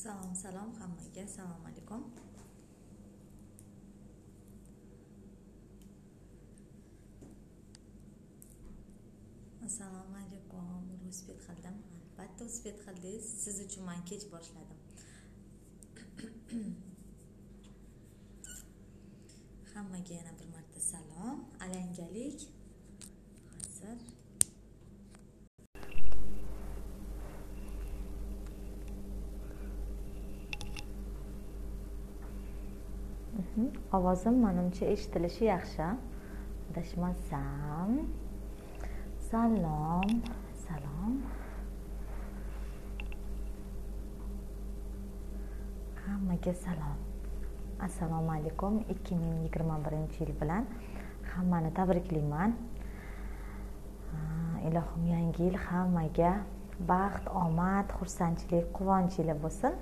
Salom hammaga, assalomu alaykum. Assalomu alaykum. Ruspet qildim. Albatta ruspet qildingiz. Siz uchun men kech boshladim. Hammaga yana bir marta salom. Alangalik. Hozir ovozim menimcha eshitilishi yaxshi. Adashmasam. Salom. Hammaga salom. Assalomu alaykum. 2021-yil bilan hammani tabriklayman. Ilohim yangi yil hammaga baxt, omad, xursandchilik, quvonch ila bo'lsin.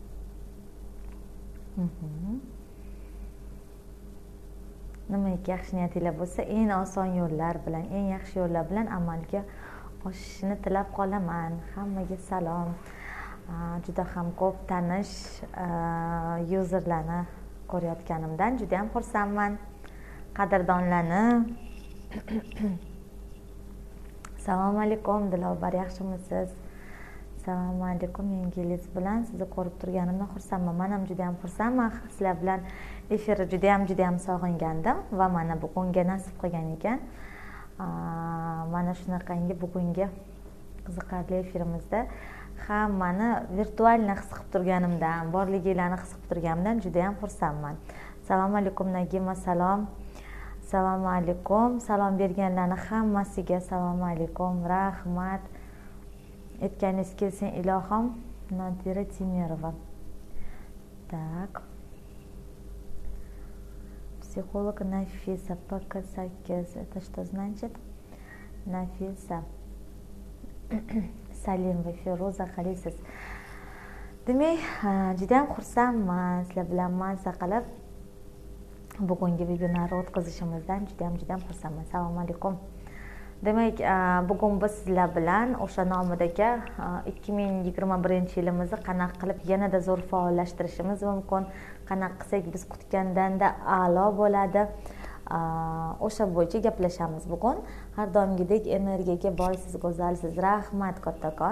Nimaiki yaxshi niyatinglar bo'lsa, eng oson yo'llar bilan, eng yaxshi yo'llar bilan amalga oshishini tilab qolaman. Hammaga salom. Juda ham ko'p tanish yuzerlarni ko'rayotganimdan juda ham xursandman. Qadrdonlarni Assalomu alaykum, Dilobar, yaxshimisiz? Assalomu alaykum, yangi yilingiz bilan sizni ko'rib turganimdan xursandman. Men ham juda ham xursandman. Sizlar bilan efirni juda ham sog'ingandim va mana bugunga nasib qilgan ekan. Mana shunaqangi bugungi qiziqarli efirimizda hammani virtualni his qilib turganimdan, borligingizni his qilib turganimdan juda ham xursandman. Assalomu alaykum Nagima, salom. Assalomu alaykum. Salom berganlarni hammasiga assalomu alaykum. Rahmat. Aytganingiz kelsin ilohim. Nodira Timirova. Так. Психолог Нафиса ПК8. Это что значит? Нафиса. Salim va Feruza qalisiz. Demak, juda ham xursandman sizlar bilan maza qilib bugungi vebinarni o'tkazishimizdan juda ham xursandman. Assalomu alaykum. Demak, bugun biz sizlar bilan o'sha nomidagi 2021-yilimizni qanaqa qilib yanada zo'r faollashtirishimiz mumkin, qanaqa qilsak biz kutgandanda a'lo bo'ladi. O'sha bo'yicha gaplashamiz bugun. Har doimgidek energiyaga boysiz, go'zalsiz. Rahmat kattakon.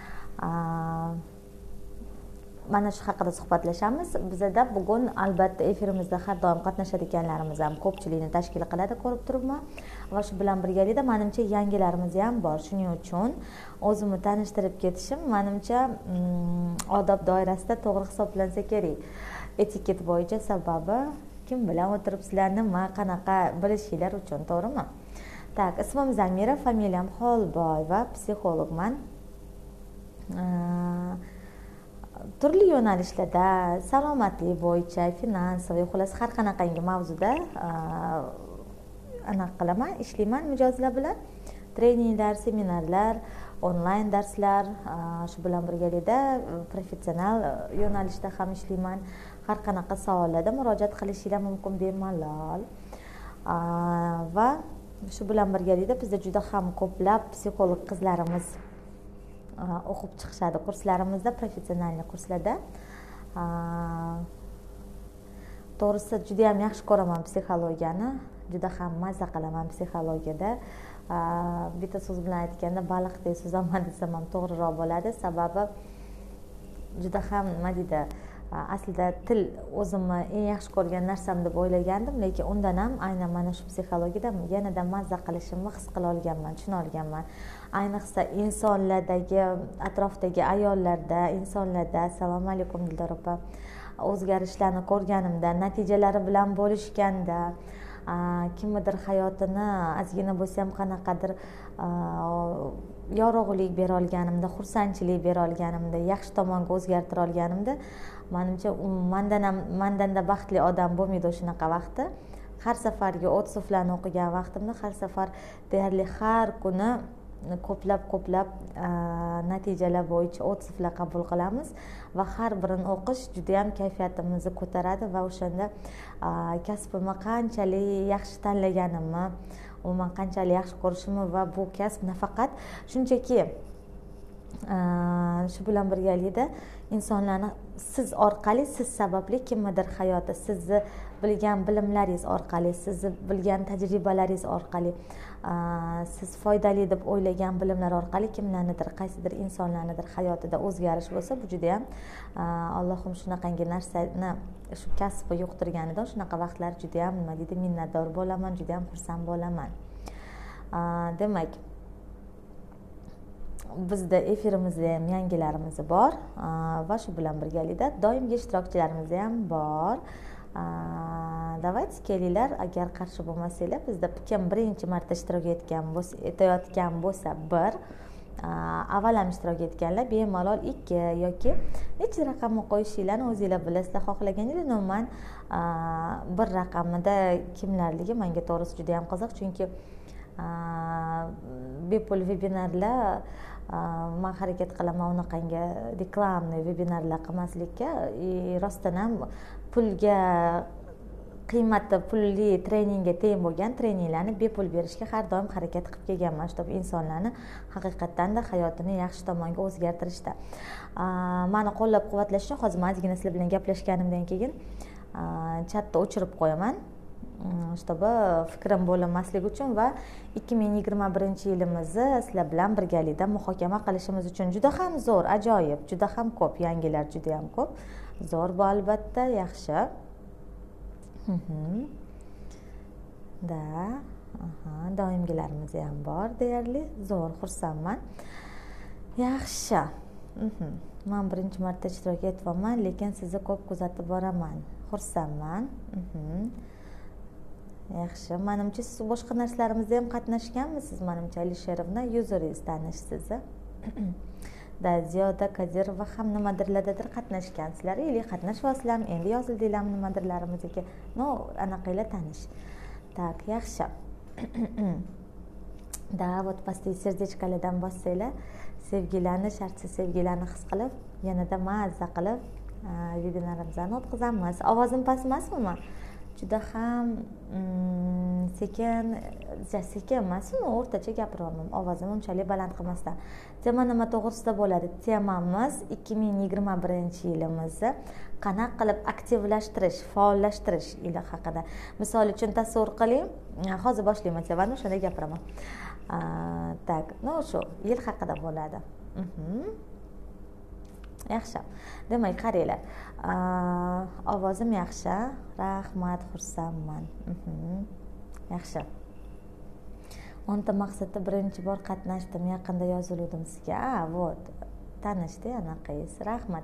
Mana shu haqida suhbatlashamiz. Bizda bugun albatta efirimizda har doim qatnashadiganlarimiz ham ko'pchilikni tashkil qiladi, ko'rib turibman. Va shu bilan birgalikda menimcha yangilarimiz ham bor. Shuning uchun o'zimni tanishtirib ketishim menimcha odob doirasida to'g'ri hisoblansa kerak. Etiket bo'yicha, sababi kim bilan o'tiribsizlar, nima, qanaqa bilishinglar uchun, to'g'rimi? Tak, ismim Zamira, familiyam Xolboyeva, psixologman. Turli yo'nalishlarda salomatlik bo'yicha, finansiy, xullas har qanaqangi mavzuda anaqa qilaman, ishlayman mijozlar bilan. Treninglar, seminarlar, onlayn darslar, shu bilan birgalikda professional yo'nalishda ham ishlayman. Har qanaqa savollarda murojaat qilishinglar mumkin bemalol. Va shu bilan birgalikda bizda juda ham ko'plab psixolog qizlarimiz o'qib chiqishadi kurslarimizda, professional kurslarda. To'g'risi juda ham yaxshi ko'raman psixologiyani, juda ham maza qilaman psixologiyada. Bitta so'z bilan aytganda baliqdek suzaman desam ham to'g'riroq bo'ladi, sababi juda ham nima deydi, aslida til o'zimni eng yaxshi ko'rgan narsam deb o'ylagandim, lekin undan ham aynan mana shu psixologiyada yanada maza qilishimni his qila olganman, tushuna olganman. Ayniqsa insonlardagi, atrofdagi ayollarda, insonlarda, assalomu alaykum Dildor opa, o'zgarishlarni ko'rganimda, natijalari bilan bo'lishganda, kimnidir hayotini ozgina bo'lsa ham qanaqadir yorug'lik bera olganimda, xursandchilik bera olganimda, yaxshi tomonga o'zgartira olganimda, menimcha mandanda baxtli odam bo'lmaydi o'shanaqa vaqtda. Har safargi otsuflarni o'qigan vaqtimda har safar deyarli har kuni ko'plab natijalar bo'yicha otsuflar qabul qilamiz va har birini o'qish juda ham kayfiyatimizni ko'taradi va o'shanda kasbimni qanchalik yaxshi tanlaganimni, umuman qanchalik yaxshi ko'rishimni va bu kasb nafaqat shunchaki shu bilan birgalikda insonlarni siz orqali, siz sababli kimnidir hayoti, sizni bilgan bilimlaringiz orqali, sizni bilgan tajribalaringiz orqali, siz foydali deb o'ylagan bilimlar orqali kimlarnidir, qaysidir insonlarnidir hayotida o'zgarish bo'lsa, bu juda ham Allohim shunaqangi narsani shu kasbni yuqtirganidan shunaqa vaqtlar juda ham nima deydi, minnatdor bo'laman, juda ham xursand bo'laman. Demak, bizda efirimizda ham yangilarimiz bor va shu bilan birgalikda doimgi ishtirokchilarimiz ham bor. Давайте kelinglar, agar qarshi bo'lmasanglar, bizda kim birinchi marta ishtirok etayotgan bo'lsa 1, avval ham ishtirok etganlar bemalol 2 yoki necha raqamni qo'yishinglarni o'zinglar bilasizlar. Xohlaganingiz umuman 1 raqamida kimlarligi menga to'g'risi juda ham qiziq, chunki bepul vebinarlar men harakat qilaman unaqangi reklamniy vebinarlar qilmaslikka, rostdan ham pulga qiymati pulli treningga teng bo'lgan treninglarni bepul berishga har doim harakat qilib kelganman, чтобы insonlarni haqiqatdan-da hayotini yaxshi tomonga o'zgartirishda. Meni qo'llab-quvvatlash uchun hozir men ozgina sizlar bilan gaplashganimdan keyin chatni o'chirib qo'yaman, чтобы fikrim bo'linmasligi uchun va 2021-yilimizni sizlar bilan birgalikda muhokama qilishimiz uchun juda ham zo'r, ajoyib, juda ham ko'p yangilar, juda ham ko'p. Zo'r bu albatta, yaxshi. Da, doimgilarimiz ham bor deyarli. Zo'r, xursandman. Yaxshi. Men birinchi marta ishtirok etyapman, lekin sizni ko'p kuzatib boraman. Xursandman. Yaxshi. Menimcha siz boshqa narslarimizda ham qatnashganmisiz? Menimcha Alisherovna yuzeringiz tanishsiz. Da Ziyoda Kadirova ham nimadirlardadir qatnashgansizlar, или qatnashyapsizlarmi, endi yozildinglarmi nimadirlarimizga. No, anaqalar tanish. Так, yaxshi. Da, вот pastdagi serdechkalardan bossanglar, sevgilarni, shartsiz sevgilarni his qilib, yanada mazza qilib vebinarimizni o'tkazamiz. Ovozim past emasmi? Juda ham sekin emasmi, o'rtacha gapiryapman. Ovozimni unchalik baland qilmasdan. Tema nima to'g'risida bo'ladi? Temamiz 2021-yilimizni qanaqa qilib aktivlashtirish, faollashtirish ila haqida. Misol uchun tasavvur qiling, hozir boshlayman temani, o'shanda gapiraman. Tak, shu yil haqida bo'ladi. Yaxshi. Demak, qaranglar. Ovozim yaxshi. Rahmat, xursandman. Yaxshi. 10ta maqsadda birinchi bor qatnashdim, yaqinda yozildim sizga. Вот. Tanishdi anaqangiz. Rahmat.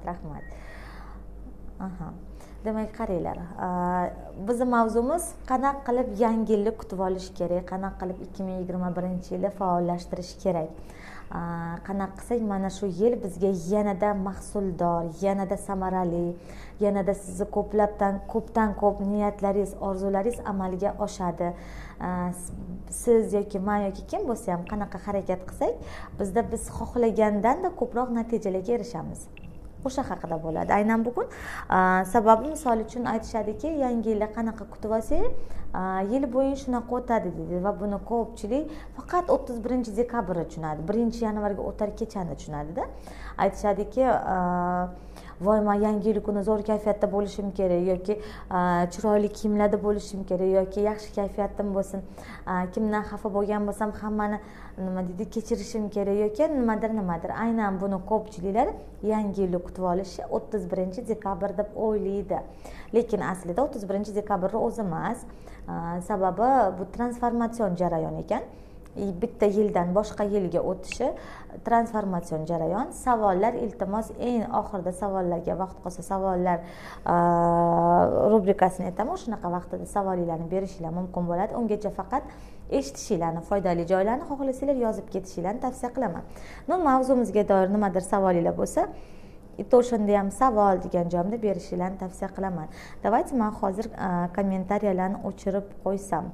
Demak, qaranglar. Bizning mavzumiz qanaqa qilib yangi yilni kutib olish kerak, qanaqa qilib 2021-yilni faollashtirish kerak. Qanaqa qilsak mana shu yil bizga yanada mahsuldor, yanada samarali, yanada sizni ko'pdan ko'p niyatlaringiz, orzularingiz amalga oshadi. Siz yoki men yoki kim bo'lsa ham qanaqa harakat qilsak, biz xohlagandan-da ko'proq natijalarga erishamiz. O'sha haqida bo'ladi aynan bugun. Sababi misol uchun aytishadiki, yangi yilni qanaqa kutib olsang, yil bo'yi shunaqa o'tadi deydi va buni ko'pchilik faqat 31-dekabrni tushunadi. 1-yanvarga o'tar kechani tushunadi-da. Aytishadiki, voy, men yangi yil kuni zo'r kayfiyatda bo'lishim kerak yoki chiroyli kiyimlarda bo'lishim kerak yoki yaxshi kayfiyatim bo'lsin, kimdan xafa bo'lgan bo'lsam hammani nima deydi kechirishim kerak yoki nimadir. Aynan buni ko'pchiliklar yangi yilni kutib olishi 31-dekabr deb o'ylaydi. Lekin aslida 31-dekabrni o'zi emas. Sababi bu transformatsion jarayon ekan. Bitta yildan boshqa yilga o'tishi transformatsion jarayon. Savollar, iltimos, eng oxirida savollarga vaqt qolsa savollar rubrikasini aytaman. Shunaqa vaqtida savollarni berishinglar mumkin bo'ladi. Ungacha faqat eshitishinglarni, foydali joylarni xohlasanglar yozib ketishinglarni tavsiya qilaman. Mavzumizga doir nimadir savolinglar bo'lsa, o'shanda ham savol degan joyimda berishinglarni tavsiya qilaman. Давайте men hozir kommentariyalarni o'chirib qo'ysam.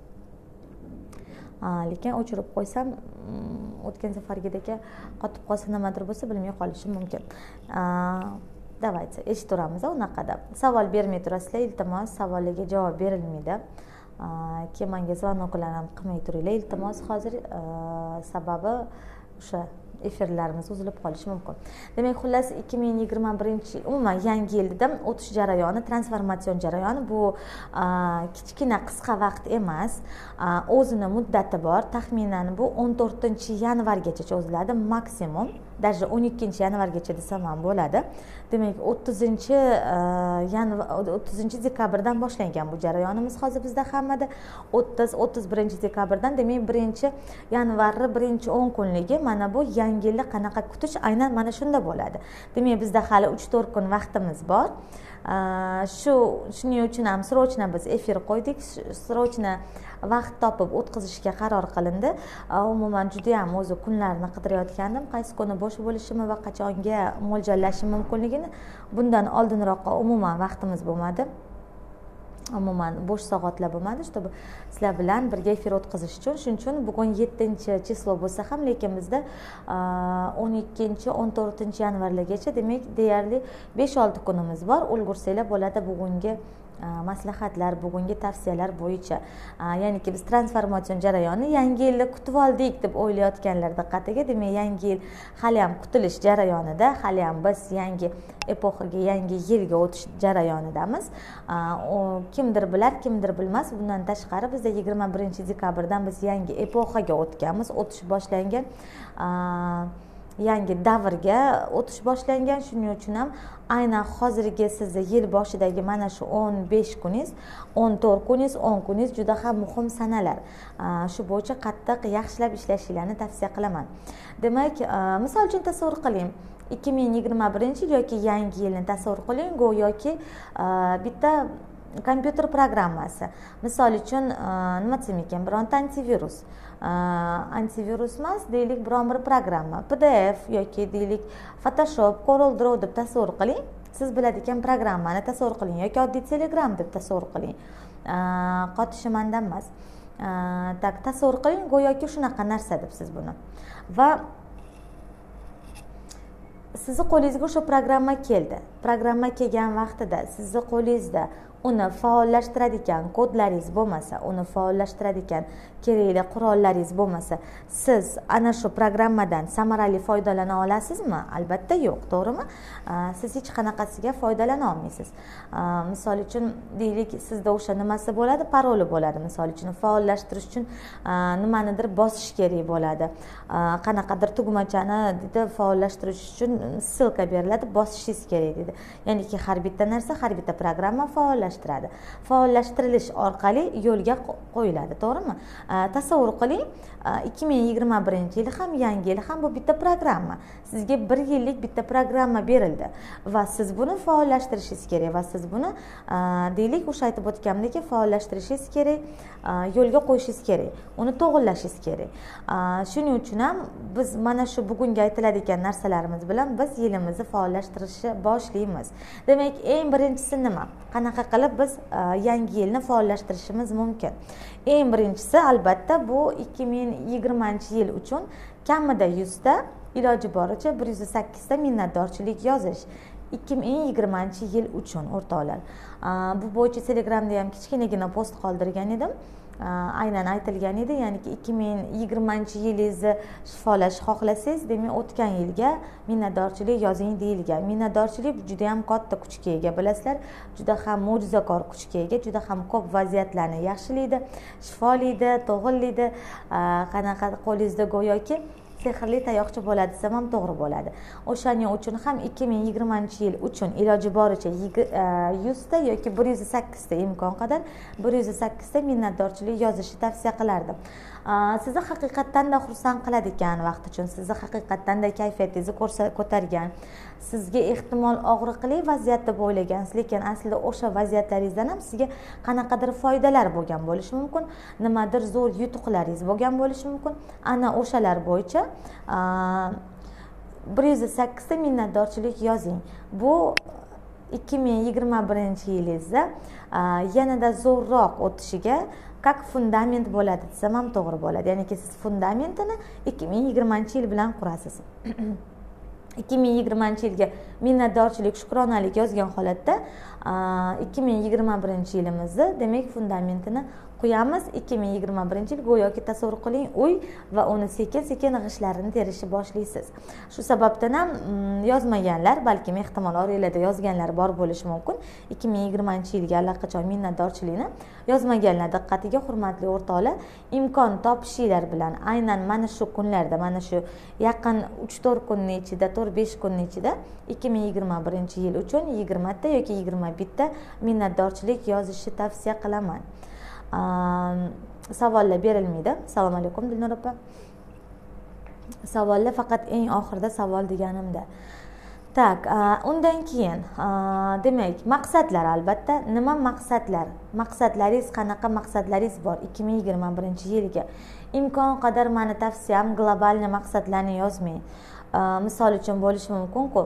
Lekin o'chirib qo'ysam, o'tgan safargidek qotib qolsa nimadir bo'lsa bilmay qolishim mumkin. Давайте eshitamiz unaqada. Savol bermay turasizlar, iltimos, savollarga javob berilmaydi. Keyin menga zvonoklarni qilmay turinglar, iltimos hozir. Sababi o'sha efirlarimiz uzilib qolishi mumkin. Demak, xullas 2021-yil umuman yangi yilda o'tish jarayoni, transformatsion jarayoni bu kichkina qisqa vaqt emas, o'zini muddati bor. Taxminan bu 14-yanvargacha cho'ziladi, maksimum даже 12-yanvargacha desam ham bo'ladi. Demak, 30-dekabrdan boshlangan bu jarayonimiz hozir bizda hammada 30-31-dekabrdan, demak 1-yanvarni birinchi 10 kunligi mana bu yangi yilni qanaqa kutish aynan mana shunda bo'ladi. Demak, bizda hali 3-4 kun vaqtimiz bor. Shuning uchun ham srochna biz efir qo'ydik, srochna vaqt topib o'tkazishga qaror qilindi. Umuman juda ham o'zi kunlarni qidirayotgandim, qaysi kuni bo'sh bo'lishimni va qachonga mo'ljallashim mumkinligini. Bundan oldinroqqa umuman vaqtimiz bo'lmadi. Umuman bo'sh soatlar bo'lmadi, чтобы sizlar bilan birga efir o'tkazish uchun. Shuning uchun bugun 7-chislo bo'lsa ham, lekin bizda 12-14-yanvarlargacha, demak deyarli 5-6 kunimiz bor. Ulgursanglar bo'ladi bugungi maslahatlar, bugungi tavsiyalar bo'yicha. Ya'niki biz transformatsion jarayonni yangi yilni kutib oldik deb o'ylayotganlar diqqatiga. Demak, yangi yil hali ham kutilish jarayonida, hali ham biz yangi epoxaga, yangi yilga o'tish jarayonidamiz. Kimdir bilar, kimdir bilmas. Bundan tashqari bizda 21-dekabrdan biz yangi epoxaga o'tganmiz, o'tish boshlangan. Yangi davrga o'tish boshlangan. Shuning uchun ham aynan hozirgi sizni yil boshidagi mana shu 15 kuningiz, 14 kuningiz, 10 kuningiz juda ham muhim sanalar. Shu bo'yicha qattiq yaxshilab ishlashinglarni tavsiya qilaman. Demak, misol uchun tasavvur qiling, 2021-yil yoki yangi yilni tasavvur qiling, go'yoki bitta kompyuter programmasi. Misol uchun nima desam ekan, bironta antivirus. Antivirus emas, deylik biron bir programma, PDF yoki deylik Photoshop, CorelDRAW deb tasavvur qiling. Siz biladigan programmani tasavvur qiling yoki oddiy Telegram deb tasavvur qiling. Qotishimandan emas. Tasavvur qiling, go'yoki shunaqa narsa deb siz buni. Va sizni qo'lingizga o'sha programma keldi. Programma kelgan vaqtida sizni qo'lingizda uni faollashtiradigan kodlaringiz bo'lmasa, uni faollashtiradigan kerakli qurollaringiz bo'lmasa, siz ana shu programmadan samarali foydalana olasizmi? Albatta yo'q, to'g'rimi? Siz hech qanaqasiga foydalana olmaysiz. Misol uchun deylik, sizda o'sha nimasi bo'ladi, paroli bo'ladi. Misol uchun faollashtirish uchun nimanidir bosish kerak bo'ladi. Qanaqadir tugmachani dedi faollashtirish uchun ssilka beriladi, bosishingiz kerak dedi. Ya'niki har bitta narsa, har bitta programma faollashtiradi. Faollashtirilish orqali yo'lga qo'yiladi, to'g'rimi? Tasavvur qiling, 2021-yil ham, yangi yil ham bu bitta programma. Sizga 1 yillik bitta programma berildi va siz buni faollashtirishingiz kerak va siz buni deylik, o'sha aytib o'tganimdek, faollashtirishingiz kerak, yo'lga qo'yishingiz kerak, uni to'g'irlashingiz kerak. Shuning uchun ham biz mana shu bugungi aytiladigan narsalarimiz bilan biz yilimizni faollashtirishni boshlaymiz. Demak, eng birinchisi nima? Qanaqa qilib biz yangi yilni faollashtirishimiz mumkin? Eng birinchisi albatta bu 2020-yil uchun kamida 100 ta, iloji boricha 108 ta minnatdorchilik yozish. 2020-yil uchun o'rtoqlar. Bu bo'yicha Telegramda ham kichkinagina post qoldirgan edim. Aynan aytilgan edi, ya'niki 2020-yilingizni shifolash xohlasangiz, demak o'tgan yilga minnatdorchilik yozing deyilgan. Minnatdorchilik juda ham katta kuchga ega, bilasizlar, juda ham mo'jizakor kuchga ega, juda ham ko'p vaziyatlarni yaxshilaydi, shifolaydi, to'g'irlaydi. Qanaqa qo'lingizda go'yoki sehrli tayoqcha bo'ladi desam ham to'g'ri bo'ladi. O'shaning uchun ham 2020-yil uchun iloji boricha 100 ta yoki 108 ta imkon qadar 108 ta minnatdorchilik yozishni tavsiya qilardim. Sizni haqiqatdan da xursand qiladigan vaqt uchun, sizni haqiqatdan da kayfiyatingizni ko'targan, sizga ehtimol og'riqli vaziyat deb o'ylagansiz, lekin aslida o'sha vaziyatlaringizdan ham sizga qanaqadir foydalar bo'lgan bo'lishi mumkin, nimadir zo'r yutuqlaringiz bo'lgan bo'lishi mumkin. Ana o'shalar bo'yicha 108 ta minnatdorchilik yozing. Bu 2021-yilingizda yanada zo'rroq o'tishiga как fundament bo'ladi desam ham to'g'ri bo'ladi. Ya'niki siz fundamentini 2020-yil bilan qurasiz. 2020-yilga minnatdorchilik, shukronalik yozgan holatda 2021-yilimizni demak fundamentini qo'yamiz. 2021 yil go'yoki tasavvur qiling, uy va uni sekin g'ishtlarini terishni boshlaysiz. Shu sababdan ham yozmaganlar, balki ehtimol oranglarda yozganlar bor bo'lishi mumkin. 2020-yilga allaqachon minnatdorchilikni yozmaganlar diqqatiga, hurmatli o'rtoqlar, imkon topishinglar bilan aynan mana shu kunlarda, mana shu yaqin 3-4 kunning ichida, 4-5 kunning ichida 2021 yil uchun 20 ta yoki 21 ta minnatdorchilik yozishni tavsiya qilaman. Savollar berilmaydi. Assalomu alaykum Dilnur opa. Savollar faqat eng oxirida savol deganimda. Tak, undan keyin demak, maqsadlar albatta. Nima maqsadlar? Maqsadlaringiz qanaqa maqsadlaringiz bor 2021-yilga? Imkon qadar meni tavsiyam globalniy maqsadlarni yozmang. Misol uchun bo'lishi mumkin-ku,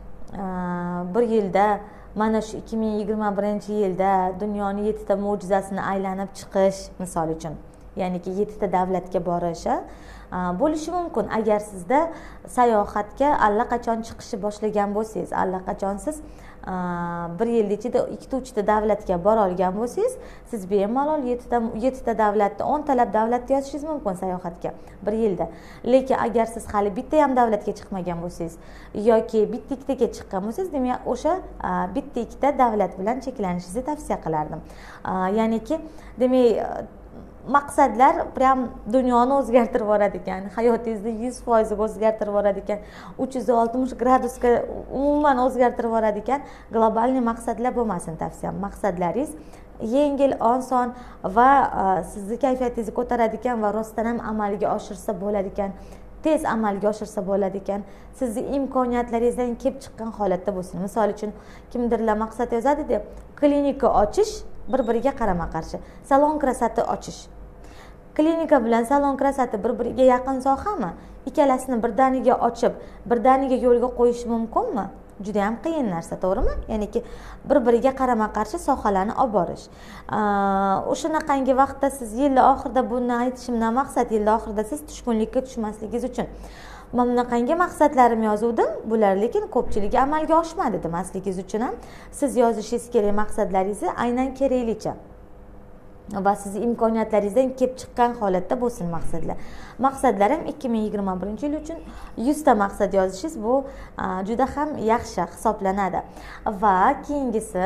bir yilda mana shu 2021-yilda dunyoni 7 ta mo'jizasini aylanib chiqish, misol uchun, ya'niki 7 ta davlatga borish bo'lishi mumkin. Agar sizda sayohatga allaqachon chiqishni boshlagan bo'lsangiz, allaqachon siz bir yil ichida 2-3 ta davlatga bora olgan bo'lsangiz, siz bemalol 7 ta davlatni, 10 talab davlatni yozishingiz mumkin sayohatga bir yilda. Lekin agar siz hali bitta ham davlatga chiqmagan bo'lsangiz yoki bitta ikkitaga chiqqan bo'lsangiz, demak o'sha bitta ikkita davlat bilan cheklanishingizni tavsiya qilardim. Ya'niki demak, maqsadlar prям dunyoni o'zgartirib yuboradi ekan, hayotingizni 100% o'zgartirib yuboradi ekan, 360 gradusga umuman o'zgartirib yuboradi ekan. Globalniy maqsadlar bo'lmasin tavsiyam. Maqsadlaringiz yengil, oson va sizni kayfiyatingizni ko'taradigan va rostdan ham amalga oshirsa bo'ladi ekan, tez amalga oshirsa bo'ladi ekan, sizni imkoniyatlaringizdan kelib chiqqan holatda bo'lsin. Misol uchun kimdirlar maqsad yozadi deb, klinika ochish bir-biriga qarama-qarshi. Salon krasoti ochish. Klinika bilan salon krasoti bir-biriga yaqin sohami? Ikkalasini birdaniga ochib, birdaniga yo'lga qo'yish mumkinmi? Juda ham qiyin narsa, to'g'rimi? Ya'niki bir-biriga qarama-qarshi sohalarni olib borish. O'shanaqangi vaqtda siz yillar oxirida, buni aytishimdan maqsad yillar oxirida siz tushkunlikka tushmasligingiz uchun. Men bunaqangi maqsadlarim yozuvdim, bular lekin ko'pchiligi amalga oshmadi demasligingiz uchun ham siz yozishingiz kerak maqsadlaringizni aynan keraklicha va siz imkoniyatlaringizdan kelib chiqqan holatda bo'lsin maqsadlar. Maqsadlarim 2021 yil uchun 100 ta maqsad yozishingiz bu juda ham yaxshi hisoblanadi. Va keyingisi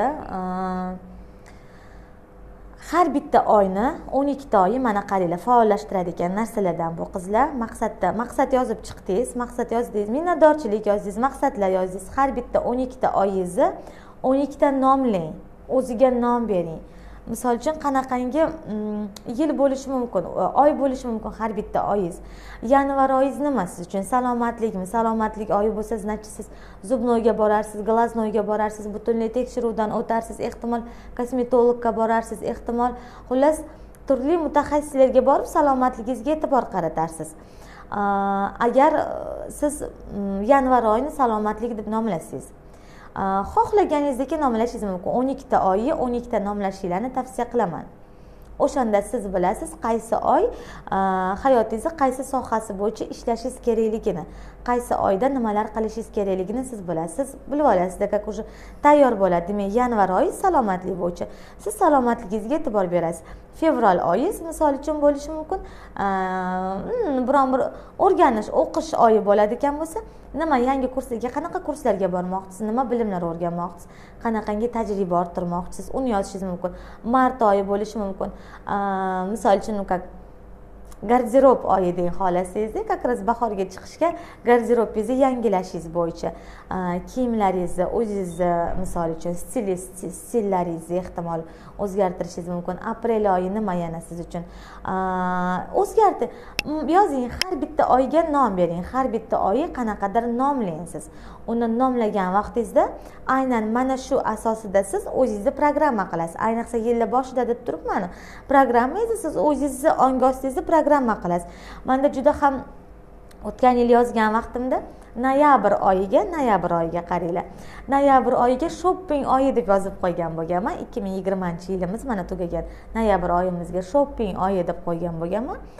har bitta oyni 12 ta oyi mana qaranglar faollashtiradigan narsalardan bu qizlar. Maqsad yozib chiqdingiz, maqsad yozdingiz, minnatdorchilik yozdingiz, maqsadlar yozdingiz. Har bitta 12 ta oyingizni 12 ta nomlang, o'ziga nom bering. Misol uchun qanaqangi yil bo'lishi mumkin, oy bo'lishi mumkin har bitta oyingiz. Yanvar oyingiz nima siz uchun? Salomatlikmi? Salomatlik oyi bo'lsa, значит siz zubnoyga borarsiz, glaznoyga borarsiz, butunlay tekshiruvdan o'tarsiz, ehtimol kosmetologga borarsiz, ehtimol xullas turli mutaxassislarga borib salomatligingizga e'tibor qaratarsiz. Agar siz yanvar oyini salomatlik deb nomlasangiz, xohlaganingizdek nomlashingiz mumkin. 12 ta oyi, 12 ta nomlashinglarni tavsiya qilaman. O'shanda siz bilasiz qaysi oy hayotingizni qaysi sohasi bo'yicha ishlashingiz kerakligini, qaysi oyda nimalar qilishingiz kerakligini siz bilasiz, bilib olasiz, как уже tayyor bo'ladi. Demak, yanvar oyi salomatlik bo'yicha siz salomatligingizga e'tibor berasiz. Fevral oyi misol uchun bo'lishi mumkin, biron bir o'rganish, o'qish oyi bo'ladi ekan bo'lsa, nima yangi kurslarga, qanaqa kurslarga bormoqchisiz, nima bilimlar o'rganmoqchisiz, qanaqangi tajriba orttirmoqchisiz, uni yozishingiz mumkin. Mart oyi bo'lishi mumkin. Misol uchun garderob oyi deng xohlasangiz, как раз bahorga chiqishga garderobingizni yangilashingiz bo'yicha kiyimlaringizni o'zingizni misol uchun stillaringizni ehtimol o'zgartirishingiz mumkin. Aprel oyi nima yana siz uchun? O'zgartir. Yozing, har bitta oyga nom bering. Har bitta oyi qanaqadir nomlang siz. Uni nomlagan vaqtingizda aynan mana shu asosida siz o'zingizni programma qilasiz. Ayniqsa yillar boshida deb turibman. Programmangizni siz o'zingizni ongostingizni programma qilasiz. Menda juda ham o'tgan yil yozgan vaqtimda noyabr oyiga qaranglar. Noyabr oyiga shopping oyi deb yozib qo'ygan bo'lganman. 2020-yilimiz mana tugagan. Noyabr oyimizga shopping oyi deb qo'ygan bo'lganman.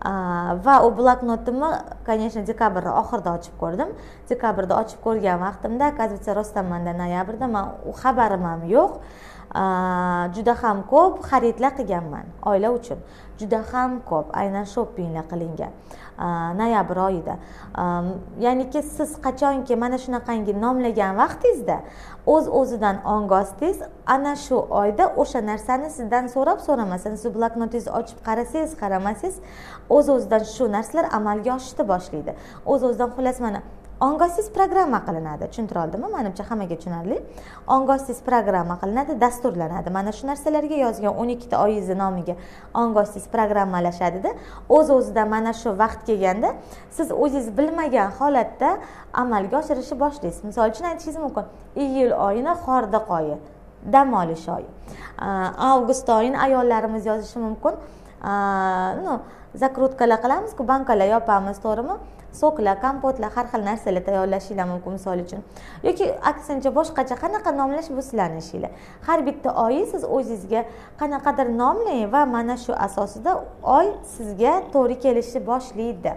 va u bloknotimni конечно dekabr oxirida ochib ko'rdim. Dekabrda ochib ko'rgan vaqtimda оказывается rostdanmanda noyabrda men u xabarim ham yo'q. Juda ham ko'p xaridlar qilganman oila uchun. Juda ham ko'p aynan shoppinglar qilingan noyabr oyida. Ya'niki siz qachonki mana shunaqangi nomlagan vaqtingizda o'z-o'zidan ongostingiz ana shu oyda o'sha narsani sizdan so'ramasangiz, siz bloknotingizni ochib qarasangiz, qaramasangiz, o'z-o'zidan shu narsalar amalga oshishni boshlaydi. O'z-o'zidan xullas mana ongostingiz programma qilinadi, tushuntira oldimmi? Menimcha hammaga tushunarli. Ongostingiz programma qilinadi, dasturlanadi. Mana shu narsalarga yozgan 12 ta oyingizni nomiga ongostingiz programmalashadi-da, o'z-o'zidan mana shu vaqt kelganda siz o'zingiz bilmagan holatda amalga oshirishni boshlaysiz. Misol uchun aytishingiz mumkin, iyul oyini hordiq oyi, dam olish oyi. Avgust oyini ayollarimiz yozishi mumkin. Zakrutkalar qilamiz-ku, bankalar yopamiz, to'g'rimi? Soklar, kompotlar, har xil narsalar tayyorlashinglar mumkin misol uchun. Yoki aksincha boshqacha qanaqa nomlash bu sizlarning ishinglar. Har bitta oyi siz o'zingizga qanaqadir nomlang va mana shu asosida oy sizga to'g'ri kelishni boshlaydi.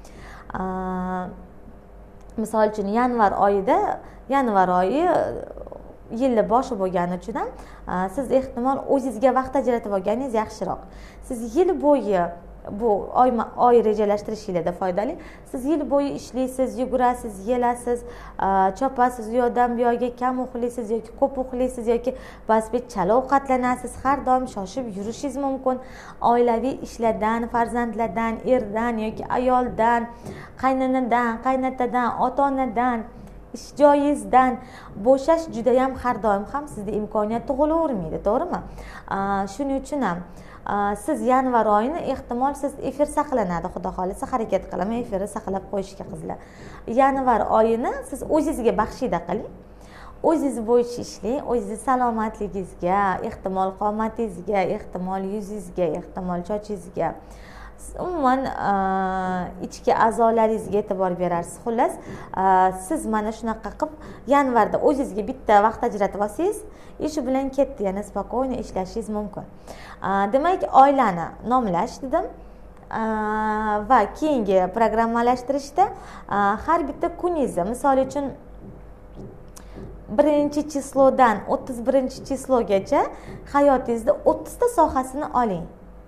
Misol uchun yanvar oyi yilni boshi bo'lgani uchun ham siz ehtimol o'zingizga vaqt ajratib olganingiz yaxshiroq. Siz yil bo'yi bu oy rejalashtirishingizda foydali. Siz yil bo'yi ishlaysiz, yugurasiz, yelasiz, chopasiz, u yoqdan bu yoqqa kam uxlaysiz yoki ko'p uxlaysiz yoki basbet chala ovqatlanasiz, har doim shoshib yurishingiz mumkin. Oilaviy ishlardan, farzandlardan, erdan yoki ayoldan, qaynanadan, qaynatadan, ota-onadan, ish joyingizdan bo'shash juda ham har doim ham sizda imkoniyat tug'ilavermaydi, to'g'rimi? Shuning uchun ham siz yanvar oyini ehtimol siz efir saqlanadi, xudo xolisa harakat qilaman efirni saqlab qo'yishga qizlar. Yanvar oyini siz o'zingizga baxshida qiling. O'zingiz bo'yicha ishlang, o'zingiz salomatligingizga, ehtimol qomatingizga, ehtimol yuzingizga, ehtimol sochingizga, umuman ichki a'zolaringizga e'tibor berarsiz. Xullas, siz mana shunaqa qilib yanvarda o'zingizga bitta vaqt ajratib olsangiz, ish bilan ketdi, yana spokойно ishlashingiz mumkin. Demak, oilani nomlash dedim va keyingi programmalashtirishda har bitta kuningizni, misol uchun 1-chislodan 31-chislogacha hayotingizda 30 ta sohasini oling.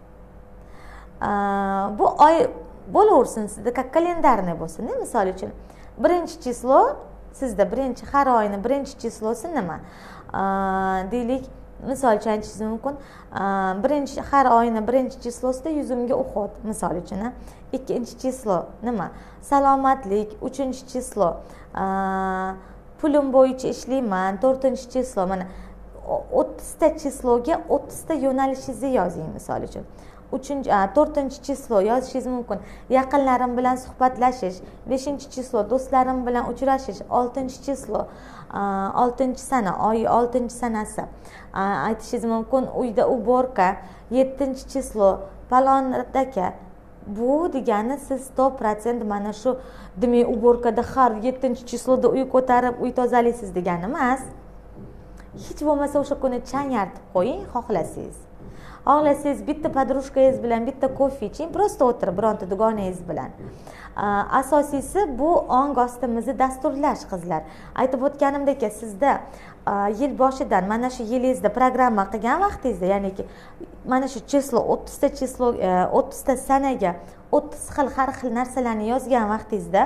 Bu oy bo'laversin sizda как kalendarniy bo'lsin. Misol uchun 1-chislo sizda har oyning 1-chislosi nima? Deylik, misol uchun aytishingiz mumkin, har oyning 1-chislosida yuzimga uxot, misol uchun. 2-chislo nima? Salomatlik. 3-chislo pulim bo'yicha ishlayman. 4-chislo mana 30 ta chisloga 30 ta yo'nalishingizni yozing misol uchun. 4-chislo yozishingiz mumkin. Yaqinlarim bilan suhbatlashish. 5-chislo do'stlarim bilan uchrashish. 6-chislo 6-sana, oy 6-sanasi. Aytishingiz mumkin, uyda uborka. 7-chislo palondaka. Bu degani siz 100% mana shu demak uborkada har 7-chisloda uy ko'tarib, uy tozalaysiz degani emas. Hech bo'lmasa o'sha kuni chang artib qo'ying, xohlasangiz. Xohlasangiz bitta poдружканgiz bilan bitta kofe iching, prosta o'tirib bironta dugonangiz bilan. Asosiysi bu ong ostimizni dasturlash qizlar. Aytib o'tganimdek, sizda yil boshidan mana shu yilingizda programma qilgan vaqtingizda, ya'niki mana shu chislo 30 ta chislo 30 ta sanaga 30 xil har xil narsalarni yozgan vaqtingizda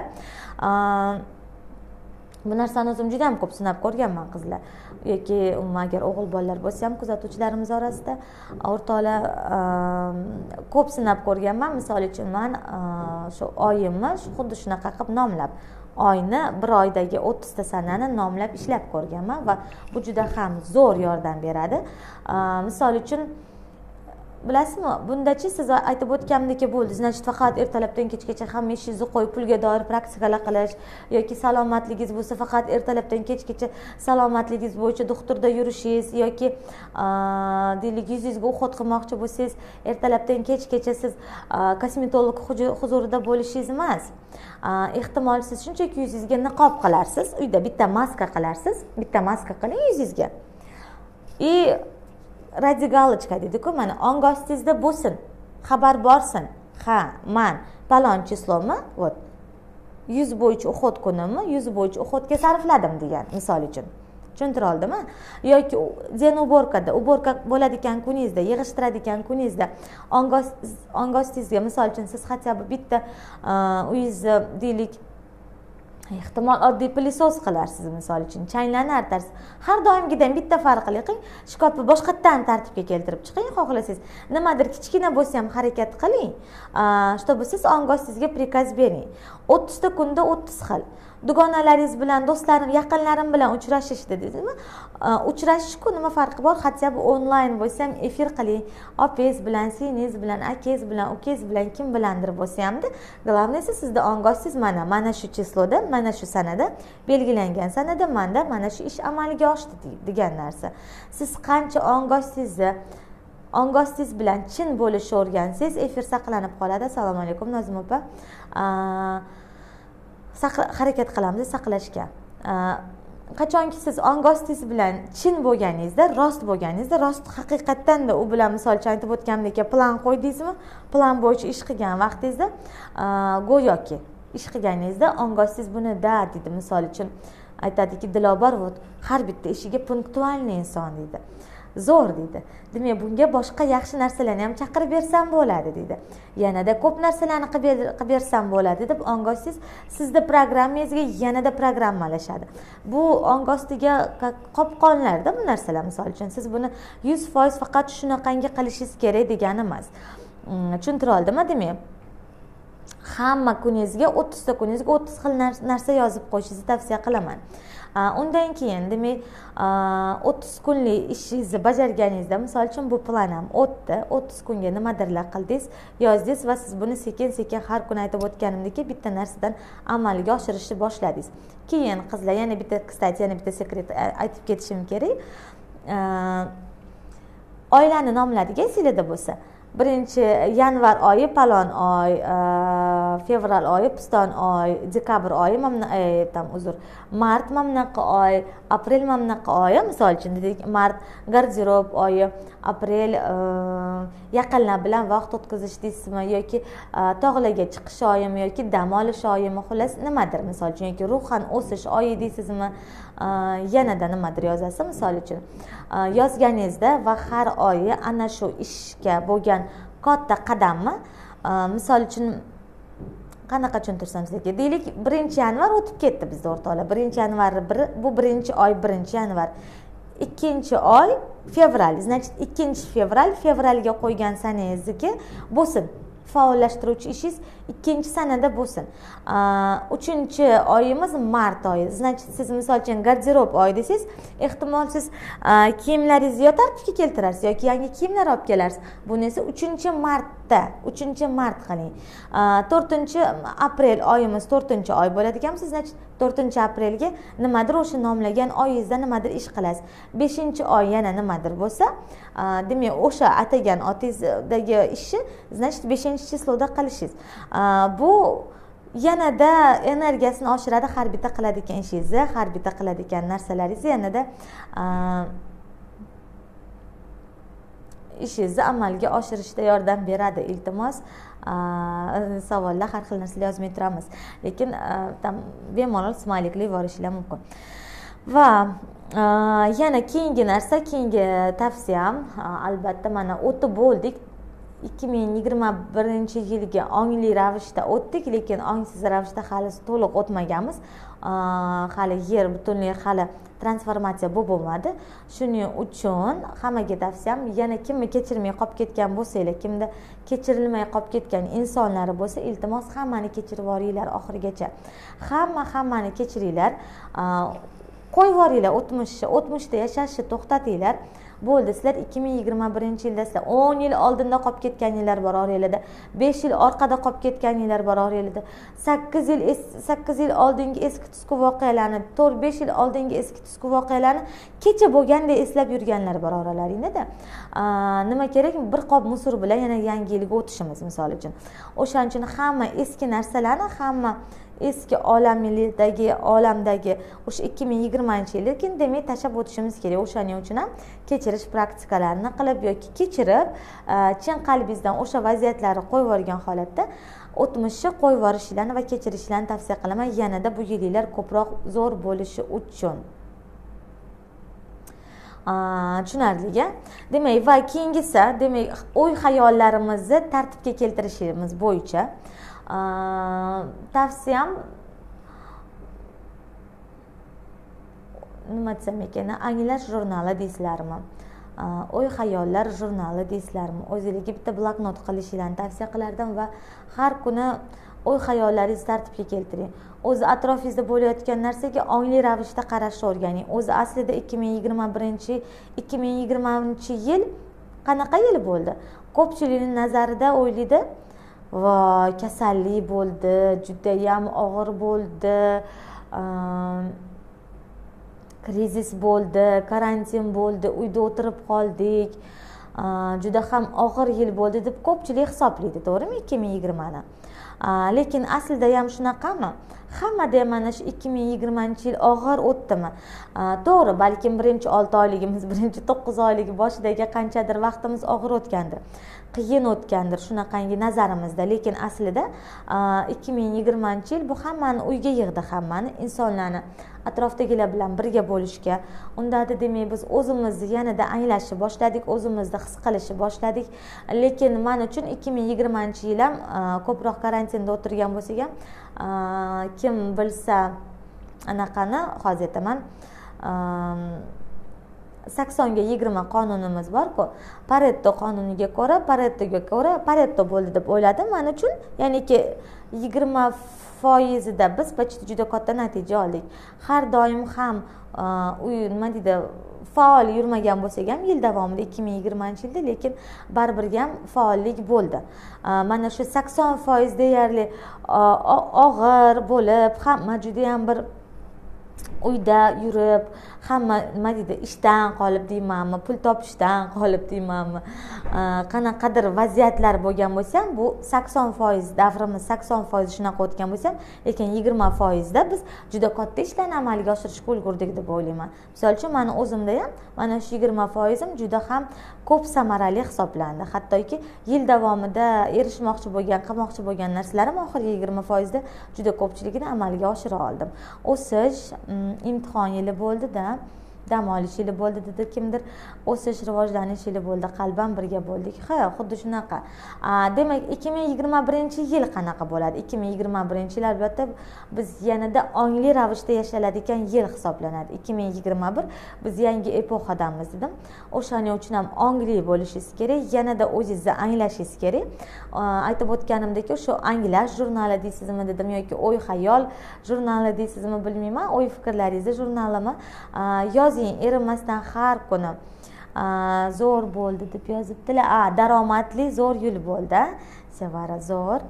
bu narsani o'zim juda ham ko'p sinab ko'rganman qizlar. Yoki agar o'g'il bolalar bo'lsa ham kuzatuvchilarimiz orasida o'rtoqlar ko'p sinab ko'rganman. Misol uchun men shu oyimni xuddi shunaqa qilib nomlab, oyni bir oydagi 30 ta sanani nomlab ishlab ko'rganman va bu juda ham zo'r yordam beradi. Misol uchun bilasizmi, bundachi siz aytib o'tgandek bo'ldi. Значит, faqat ertalabdan kechgacha hamma ishingizni qo'yib pulga doir praktikalar qilish yoki salomatligingiz bo'lsa faqat ertalabdan kechgacha salomatligingiz bo'yicha doktorda yurishingiz yoki deylik yuzingizga uxot qilmoqchi bo'lsangiz ertalabdan kechgacha siz kosmetolog huzurida bo'lishingiz emas. Ehtimol siz shunchaki yuzingizga niqob qilarsiz, uyda bitta maska qilarsiz, bitta maska qiling yuzingizga. Raди галочка deydi-ku, mana ong ostingizda bo'lsin, xabar borsin, ha man palon chislomi вот 100 bo'yicha uhud kunimni 100 bo'yicha uhudga sarfladim degan misol uchun. Tushuntira oldimmi? Yoki zen uborkada uborka bo'ladigan kuningizda, yig'ishtiradigan kuningizda ongostingizga misol uchun siz hatto bitta uyingizni deylik ehtimol oddiy pilisos qilarsiz misol uchun, changlarni artarsiz. Har doimgidan bitta farqli qing, shkafni boshqatdan tartibga keltirib chiqing, xohlasangiz. Nimadir kichkina bo'lsa ham harakat qiling. Чтобы siz ongostingizga prikaz bering. 30 ta kunda 30 xil. Dugonalaringiz bilan, do'stlarim, yaqinlarim bilan uchrashish dedingizmi? Uchrashish-ku nima farqi bor? Hatto bu onlayn bo'lsa ham efir qiling. Opangiz bilan, singlingiz bilan, akangiz bilan, ukangiz bilan kim bilandir bo'lsa ham-da, главныйsi sizda ongostingiz mana shu chisloda, mana shu sanada belgilangan sanada menda mana shu ish amalga oshdi degan narsa. Siz qancha ongostingiz bilan chin bo'lishni o'rgansangiz, efir saqlanib qoladi. Assalomu alaykum Nozim opa. Harakat qilamiz saqlashga. Qachonki siz ongostingiz bilan chin bo'lganingizda, rost bo'lganingizda, rost haqiqatdan-da u bilan misol uchun aytib o'tgandek plan qo'ydingizmi? Plan bo'yicha ish qilgan vaqtingizda, go'yoki ish qilganingizda ongostingiz buni da deydi. Misol uchun aytadiki, Dilobar har bitta ishiga punktualniy inson deydi. Zo'r deydi. Demak, bunga boshqa yaxshi narsalarni ham chaqirib bersam bo'ladi deydi. Yanada ko'p narsalarni qilib bersam bo'ladi deb ongostingiz sizda programmangizga yanada programmalashadi. Bu ongostiga qopqonlarda bu narsalar. Misol uchun siz buni 100% faqat shunaqangi qilishingiz kerak degani emas. Tushuntira oldimmi? Demak, hamma kuningizga 30 ta kuningizga 30 xil narsa yozib qo'yishingizni tavsiya qilaman. Undan keyin demak 30 kunlik ishingizni bajarganingizda, misol uchun bu plan ham o'tdi. 30 kunga nimadirlar qildingiz, yozdingiz va siz buni sekin-sekin har kun aytib o'tganimdek bitta narsadan amalga oshirishni boshladingiz. Keyin qizlar yana bitta, kстати, yana bitta sekret aytib ketishim kerak. Oilani nomladiga esingizda bo'lsa, 1-yanvar oyi palon oy, fevral oyi piston oy, dekabr oyi mart mamnaqa oy, aprel mamnaqa oy. Misol uchun dedik, mart garderob oyi, aprel yaqinlar bilan vaqt o'tkazish deysizmi, yoki tog'larga chiqish oyimi, yoki dam olish oyimi, xullas nimadir misol uchun, yoki ruhan o'sish oyi deysizmi, yanada nimadir yozasiz. Misol uchun yozganingizda va har oyi ana shu ishga bo'lgan katta qadamni, misol uchun qanaqa tushuntirsam sizga, deylik 1-yanvar o'tib ketdi bizda o'rtoqlar. 1-yanvar bu 1-oy 1-yanvar. 2-oy fevral, значит 2-fevral, fevralga qo'ygan sanangizniki bo'lsin. Faollashtiruvchi ishingiz 2-sanada bo'lsin. 3-oyimiz mart oyi. Значит siz misol uchun garderob oyi desangiz, ehtimol siz kiyimlaringizni yo tartibga keltirasiz yoki yangi kiyimlar olib kelasiz. Buni esa 3-martda, 3-mart qiling. 4-aprel oyimiz 4-oy bo'ladi ekansiz. Значит 4-aprelga nimadir o'sha nomlagan oyingizda nimadir ish qilasiz. 5-oy yana nimadir bo'lsa, demak o'sha atagan otingizdagi ishni, значит 5-chisloda qilishingiz. Bu yanada energiyasini oshiradi har bitta qiladigan ishingizni, har bitta qiladigan narsalaringizni yanada ishingizni amalga oshirishda yordam beradi. Iltimos, savollar, har xil narsalar yozmay turamiz, lekin bemalol smaylik yuborishinglar mumkin. Va yana keyingi narsa, keyingi tavsiyam, albatta mana o'tib bo'ldik. 2021-yilga ongli ravishda o'tdik, lekin ongsiz ravishda hali to'liq o'tmaganmiz. Hali yer butunlay hali transformatsiya bo'lmadi. Shuning uchun hammaga tavsiyam, yana kimni kechirmay qolib ketgan bo'lsanglar, kimda kechirilmay qolib ketgan insonlari bo'lsa, iltimos hammani kechirib yuboringlar oxirigacha. Hammani kechiringlar. Qo'yib yuboringlar o'tmishda yashashni to'xtatinglar. Bo'ldi, sizlar 2021-yilda sizlar 10 yil oldinda qolib ketganinglar bor oranglarda, 5 yil orqada qolib ketganinglar bor oranglarda, 8 yil oldingi eski tusku voqealarni, 4-5 yil oldingi eski tusku voqealarni kecha bo'lganda eslab yurganlar bor oralaringda. Nima kerak? Bir qop musor bilan yana yangi yilga o'tishimiz misol uchun. O'shaning uchun hamma eski narsalarni, hamma eski olamdagi o'sha 2020-yilni keyin demak tashlab o'tishimiz kerak. O'shaning uchun ham kechirish praktikalarini qilib yoki kechirib, chin qalbingizdan o'sha vaziyatlarni qo'yib yuborgan holatda o'tmishni qo'yib yuborishlarni va kechirishlarni tavsiya qilaman, yanada bu yillar ko'proq zo'r bo'lishi uchun. Tushunarliga. Demak, va keyingisi, demak, o'y-xayollarimizni tartibga keltirishimiz bo'yicha tavsiyam nima desam ekan, anglash jurnali deysizlarmi? O'y-xayollar jurnali deysizlarmi? O'zingizga bitta bloknot qilishinglarni tavsiya qilardim va har kuni o'y-xayollaringizni tartibga keltiring. O'zi atrofingizda bo'layotgan narsaga ongli ravishda qarashni o'rganing. O'zi aslida 2020-yil qanaqa yil bo'ldi? Ko'pchilikning nazarida o'ylaydi, voy, kasallik bo'ldi, juda ham og'ir bo'ldi, krizis bo'ldi, karantin bo'ldi, uyda o'tirib qoldik, juda ham og'ir yil bo'ldi deb ko'pchilik hisoblaydi, to'g'rimi 2020 ni? Lekin aslida ham shunaqami? Hammada ham mana shu 2020-yil og'ir o'tdimi? To'g'ri, balkim birinchi 6 oyligimiz, birinchi 9 oyligi boshidagi qanchadir vaqtimiz og'ir o'tgandir, qiyin o'tgandir shunaqangi nazarimizda. Lekin aslida 2020-yil bu hammani uyga yig'di, hammani, insonlarni atrofdagilar bilan birga bo'lishga. Unda demak biz o'zimizni yanada anglashni boshladik, o'zimizni his qilishni boshladik. Lekin men uchun 2020-yil ham ko'proq karantinda o'tirgan bo'lsak ham, kim bilsa anaqani hozir aytaman, 80 ga 20 qonunimiz bor-ku. Pareto qonuniga ko'ra, Pareto bo'ldi deb o'yladim men uchun. Ya'niki 20%da biz juda katta natija oldik. Har doim ham nima deydi, faol yurmagan bo'lsak ham yil davomida 2020-yilda, lekin baribir ham faollik bo'ldi. Mana shu 80% deyarli og'ir bo'lib, hamma juda ham bir uyda yurib, hamma nima deydi, ishdan qolib deymanmi, pul topishdan qolib deymanmi, qanaqadir vaziyatlar bo'lgan bo'lsa ham, bu 80% davrimiz 80% shunaqa o'tgan bo'lsa ham, lekin 20% da biz juda katta ishlarni amalga oshirishga ulgurdik deb o'ylayman. Misol uchun meni o'zimda ham mana shu 20% juda ham ko'p samarali hisoblandi. Hattoki yil davomida erishmoqchi bo'lgan, qilmoqchi bo'lgan narsalarim oxirgi 20% da juda ko'pchiligini amalga oshira oldim. O'sish imtihon yili bo'ldi-da, dam olish yili bo'ldi dedi kimdir, o'sish rivojlanish yili bo'ldi, qalban birga bo'ldik. Ha, xuddi shunaqa. Demak, 2021-yil qanaqa bo'ladi? 2021-yil albatta biz yanada ongli ravishda yashaladigan yil hisoblanadi. 2021 biz yangi epoxadamiz dedim. O'shaning uchun ham ongli bo'lishingiz kerak, yanada o'zingizni anglashingiz kerak. Aytib o'tganimdek, shu anglash jurnali deysizmi dedim yoki o'y-xayol jurnali deysizmi bilmayman, o'y fikrlaringizni jurnalimi yozing, erinmasdan har kuni. Zo'r bo'ldi deb yozibdilar. Daromadli zo'r yil bo'ldi. Sevara zo'r.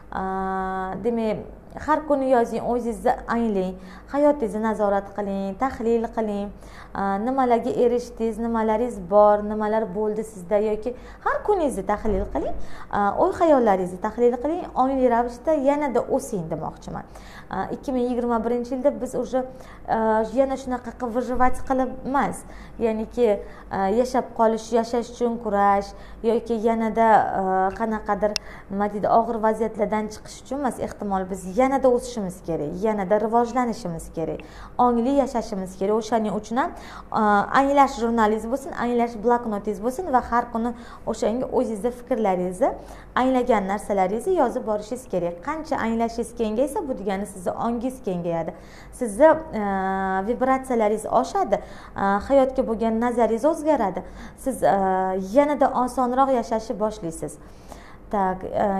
Demak, har kuni yozing, o'zingizni anglang, hayotingizni nazorat qiling, tahlil qiling. Nimalarga erishdingiz, nimalaringiz bor, nimalar bo'ldi sizda yoki har kuningizni tahlil qiling, o'y-xayollaringizni tahlil qiling, ongli ravishda yanada o'sing demoqchiman. 2021-yilda biz уже yana shunaqa выживать qilib emas, ya'niki yashab qolish, yashash uchun kurash yoki yanada qanaqadir nima deydi, og'ir vaziyatlardan chiqish uchun emas, ehtimol biz yanada o'sishimiz kerak, yanada rivojlanishimiz kerak, ongli yashashimiz kerak. O'shaning uchun ham anglash jurnalingiz bo'lsin, anglash bloknotingiz bo'lsin va har kuni o'shanga o'zingizning fikrlaringizni, anglagan narsalaringizni yozib borishingiz kerak. Qancha anglashingiz kengaysa, bu degani sizni ongingiz kengayadi, sizni vibratsiyalaringiz oshadi, hayotga bo'lgan nazaringiz o'zgaradi, siz yanada osonroq yashashni boshlaysiz. Tak,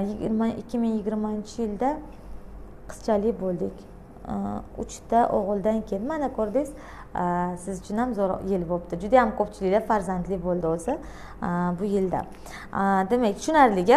2020-yilda qizchalik bo'ldik. 3 ta o'g'ildan keyin mana ko'rdingiz, siz uchun ham zo'r yil bo'libdi. Juda ham ko'pchiliklar farzandli bo'ldi o'zi bu yilda. Demak, tushunarliga.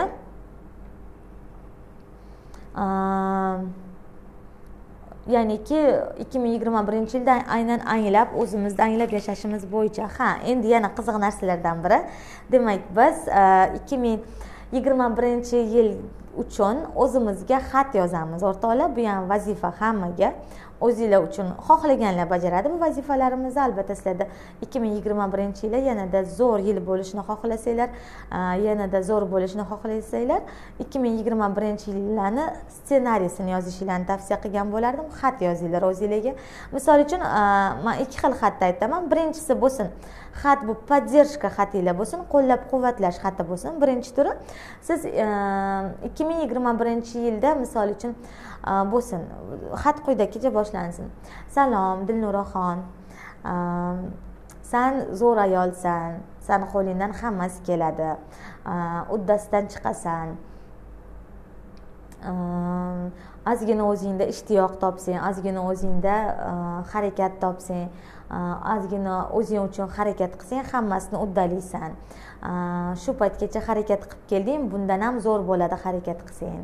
Ya'niki 2021-yilda aynan anglab, o'zimizni anglab yashashimiz bo'yicha. Ha, endi yana qiziq narsalardan biri. Demak, biz 2021-yil uchun o'zimizga xat yozamiz o'rtoqlar. Bu ham vazifa hammaga. O'zinglar uchun xohlaganlar bajaradi bu vazifalarimizni. Albatta sizlarda 2021-yil yanada zo'r yil bo'lishini xohlasanglar, yanada zo'r bo'lishini xohlasanglar, 2021-yillarni ssenariysini yozishinglarni tavsiya qilgan bo'lardim. Xat yozinglar o'zingizlarga. Misol uchun, men ikki xil xatda aytaman. Birinchisi bo'lsin, xat bu поддержка xatinglar bo'lsin, qo'llab-quvvatlash xati bo'lsin. Birinchi turi siz 2021-yilda misol uchun bo'lsin, xat quyidagicha boshlansin. Salom Dilnuraxon, sen zo'r ayolsan, seni qo'lingdan hammasi keladi, uddasidan chiqasan, ozgina o'zingda ishtiyoq topsang, ozgina o'zingda harakat topsang, ozgina o'zing uchun harakat qilsang, hammasini uddalaysan. Shu paytgacha harakat qilib kelding, bundan ham zo'r bo'ladi harakat qilsang.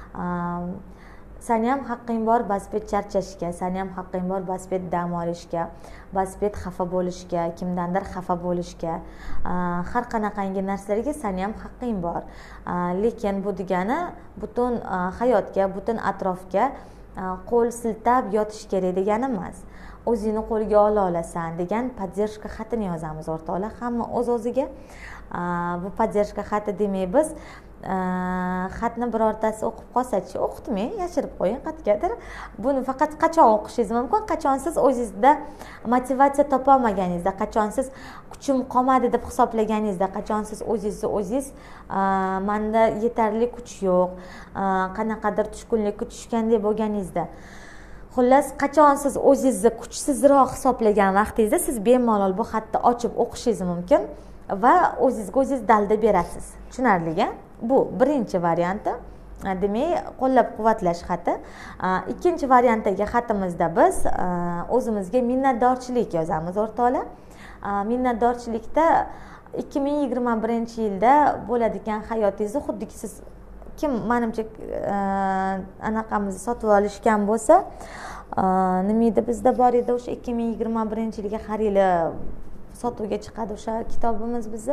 Seni ham haqqing bor basbet charchashga, seni ham haqqing bor basbet dam olishga, basbet xafa bo'lishga, kimdandir xafa bo'lishga, har qanaqangi narsalarga seni ham haqqing bor. Lekin bu degani butun hayotga, butun atrofga qo'l siltab yotish kerak degani emas. O'zingni qo'lga ola olasan degan поддержка xatini yozamiz o'rtoqlar. Hamma o'z-o'ziga bu поддержка xati demak biz xatni birortasi o'qib qolsa-chi, o'qitmang, yashirib qo'ying qatgadir. Buni faqat qachon o'qishingiz mumkin? Qachon siz o'zingizda motivatsiya topa olmaganingizda, qachon siz kuchim qolmadi deb hisoblaganingizda, qachon siz o'zingiz menda yetarli kuch yo'q, qanaqadir tushkunlikka tushgandek bo'lganingizda, xullas qachon siz o'zingizni kuchsizroq hisoblagan vaqtingizda siz bemalol bu xatni ochib o'qishingiz mumkin va o'zingizga o'zingiz dalda berasiz. Tushunarli-a? Bu birinchi varianti. Demak, qo'llab-quvvatlash xati. Ikkinchi variantdagi xatimizda biz o'zimizga minnatdorchilik yozamiz o'rtoqlar. Minnatdorchilikda 2021-yilda bo'ladigan hayotingizni xuddiki siz kim menimcha anaqamizni sotib olishgan bo'lsa, nima edi bizda bor edi o'sha 2021-yilga har yili sotuvga chiqadi o'sha kitobimiz bizni.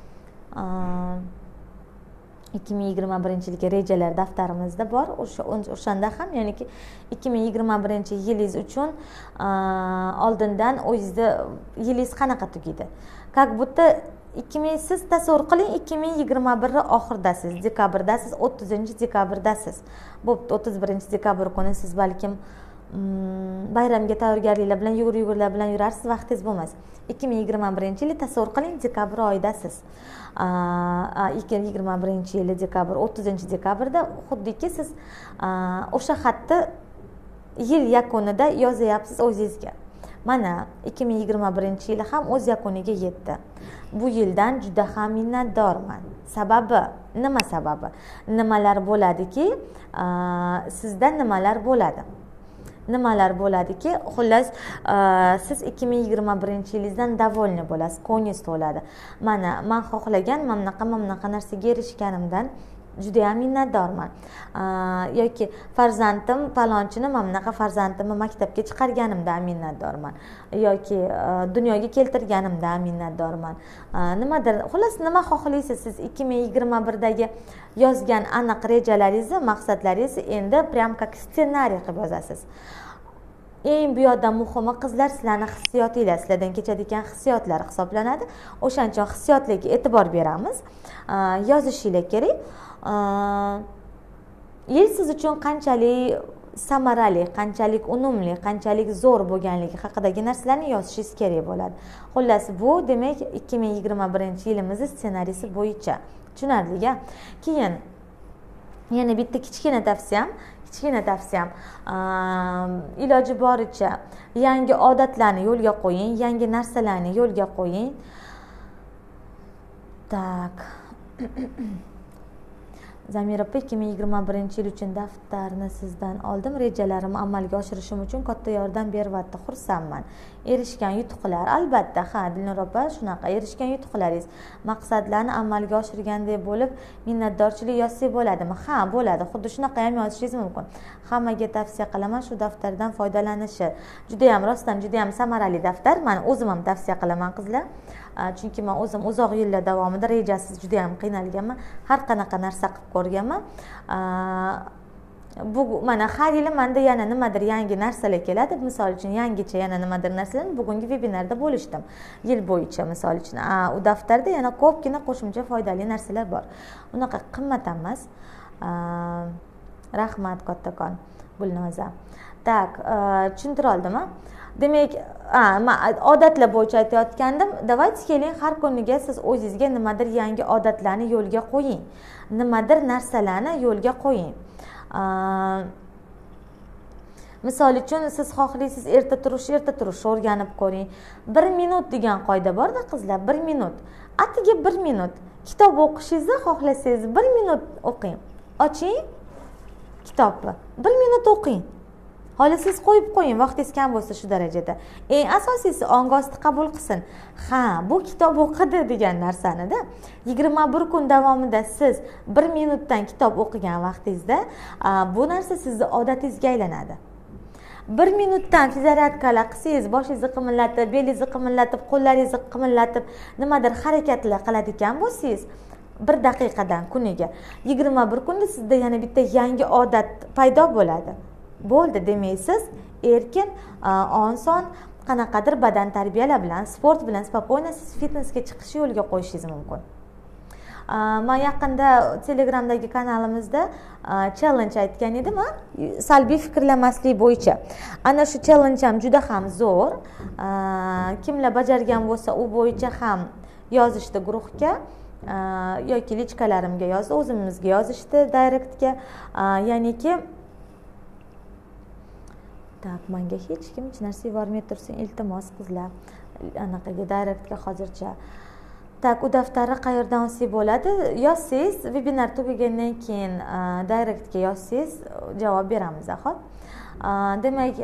2021-yilga rejalar daftarimizda bor. O'shanda ham, ya'niki 2021-yilingiz uchun oldindan o'zingizni yilingiz qanaqa tugaydi? Как будто siz tasavvur qiling, 2021 oxiridasiz, dekabrdasiz, 30-dekabrdasiz. Bo'pti, 31-dekabr kuni siz balkim bayramga tayyorgarliklar bilan yugurlar bilan yurarsiz, vaqtingiz bo'lmas. 2021-yil tasavvur qiling, dekabr oyidasiz. 2021-yil dekabr, 30-dekabrda xuddiki siz o'sha xatni yil yakunida yozyapsiz o'zingizga. Mana 2021-yil ham o'z yakuniga yetdi. Bu yildan juda ham minnatdorman. Sababi, nima sababi? Nimalar bo'ladiki, sizda nimalar bo'ladi? Nimalar bo'ladiki, xullas siz 2021-yilingizdan davolni bo'lasiz, ko'nglingiz to'ladi. Mana men xohlagan mana bunaqa narsaga erishganimdan juda ham minnatdorman. Yoki farzandim palonchini, men bunaqa farzandimni maktabga chiqarganimdan minnatdorman. Yoki dunyoga keltirganimdan minnatdorman. Nimadir, xullas nima xohlaysiz siz 2021dagi yozgan aniq rejalaringizni, maqsadlaringizni endi prям как ssenariy qilib yozasiz. Eng bu yoqda muhimi qizlar, sizlarning hissiyotinglar, sizlardan kechadigan hissiyotlar hisoblanadi. O'shaning uchun hissiyotlarga e'tibor beramiz. Yozishinglar kerak. Yil siz uchun qanchalik samarali, qanchalik unumli, qanchalik zo'r bo'lganligi haqidagi narsalarni yozishingiz kerak bo'ladi. Xullas, bu demak 2021-yilimiz ssenariysi bo'yicha. Tushunarli-a? Keyin yana bitta kichkina tavsiyam, iloji boricha yangi odatlarni yo'lga qo'ying, yangi narsalarni yo'lga qo'ying. Tak. Zamira opa, 2021-yil uchun daftarni sizdan oldim. Rejalarimni amalga oshirishim uchun katta yordam beryapti. Xursandman. Erishgan yutuqlar, albatta, ha, Dilnur opa, shunaqa erishgan yutuqlaringiz, maqsadlarni amalga oshirgandek bo'lib, minnatdorchilik yozsak bo'ladimi? Ha, bo'ladi. Xuddi shunaqa ham yozishingiz mumkin. Hammaga tavsiya qilaman shu daftardan foydalanishi. Juda ham rostdan juda ham samarali daftar. Men o'zim ham tavsiya qilaman qizlar. chunki men o'zim uzoq yillar davomida rejasiz juda ham qiynalganman, har qanaqa narsa qilib ko'rganman. Bu mana har yili menda yana nimadir yangi narsalar keladi. Misol uchun yangicha yana nimadir narsalarni bugungi vebinarda bo'lishdim. Yil bo'yicha misol uchun u daftarda yana ko'pgina qo'shimcha foydali narsalar bor. Unaqa qimmat emas. Rahmat kattakon Gulnoza. Tak, tushuntira oldimmi? Demak, men odatlar bo'yicha aytayotgandim. Давайте keling, har kuniga siz o'zingizga nimadir yangi odatlarni yo'lga qo'ying. Nimadir narsalarni yo'lga qo'ying. Misol uchun siz xohlaysiz erta turish o'rganib ko'ring. 1 minut degan qoida bor-da qizlar, 1 minut. Atiga 1 minut. Kitob o'qishingizni xohlasangiz 1 minut o'qing. Oching kitobni. 1 minut o'qing. Xohlasangiz qo'yib qo'ying, vaqtingiz kam bo'lsa shu darajada. Eng asosiysi ongosti qabul qilsin. Ha, bu kitob o'qidi degan narsani-da. 21 kun davomida siz 1 minutdan kitob o'qigan vaqtingizda bu narsa sizning odatingizga aylanadi. 1 minutdan zaryadkalar qilsangiz, boshingizni qimirlatib, belingizni qimirlatib, qo'llaringizni qimirlatib, nimadir harakatlar qiladigan bo'lsangiz, 1 daqiqadan kuniga 21 kunda sizda yana bitta yangi odat paydo bo'ladi. Bo'ldi demaysiz, erkin, oson qanaqadir badan tarbiyalar bilan, sport bilan spokойно siz fitnessga chiqish yo'liga qo'yishingiz mumkin. Men yaqinda Telegramdagi kanalimizda challenge aytgan edim, salbiy fikrlamaslik bo'yicha. Ana shu challenge ham juda ham zo'r. Kimlar bajargan bo'lsa, u bo'yicha ham yozishdi guruhga yoki lichkalarimga yozdi, o'zimizga yozishdi direktga. Ya'niki tak, menga hech kim hech narsa yubormay tursin, iltimos qizlar. Anaqaga direktga hozircha. Tak, u daftarni qayerdan olsak bo'ladi? Yozsangiz, webinar tugagandan keyin direktga yozsangiz, javob beramiz, xo'p. Demak,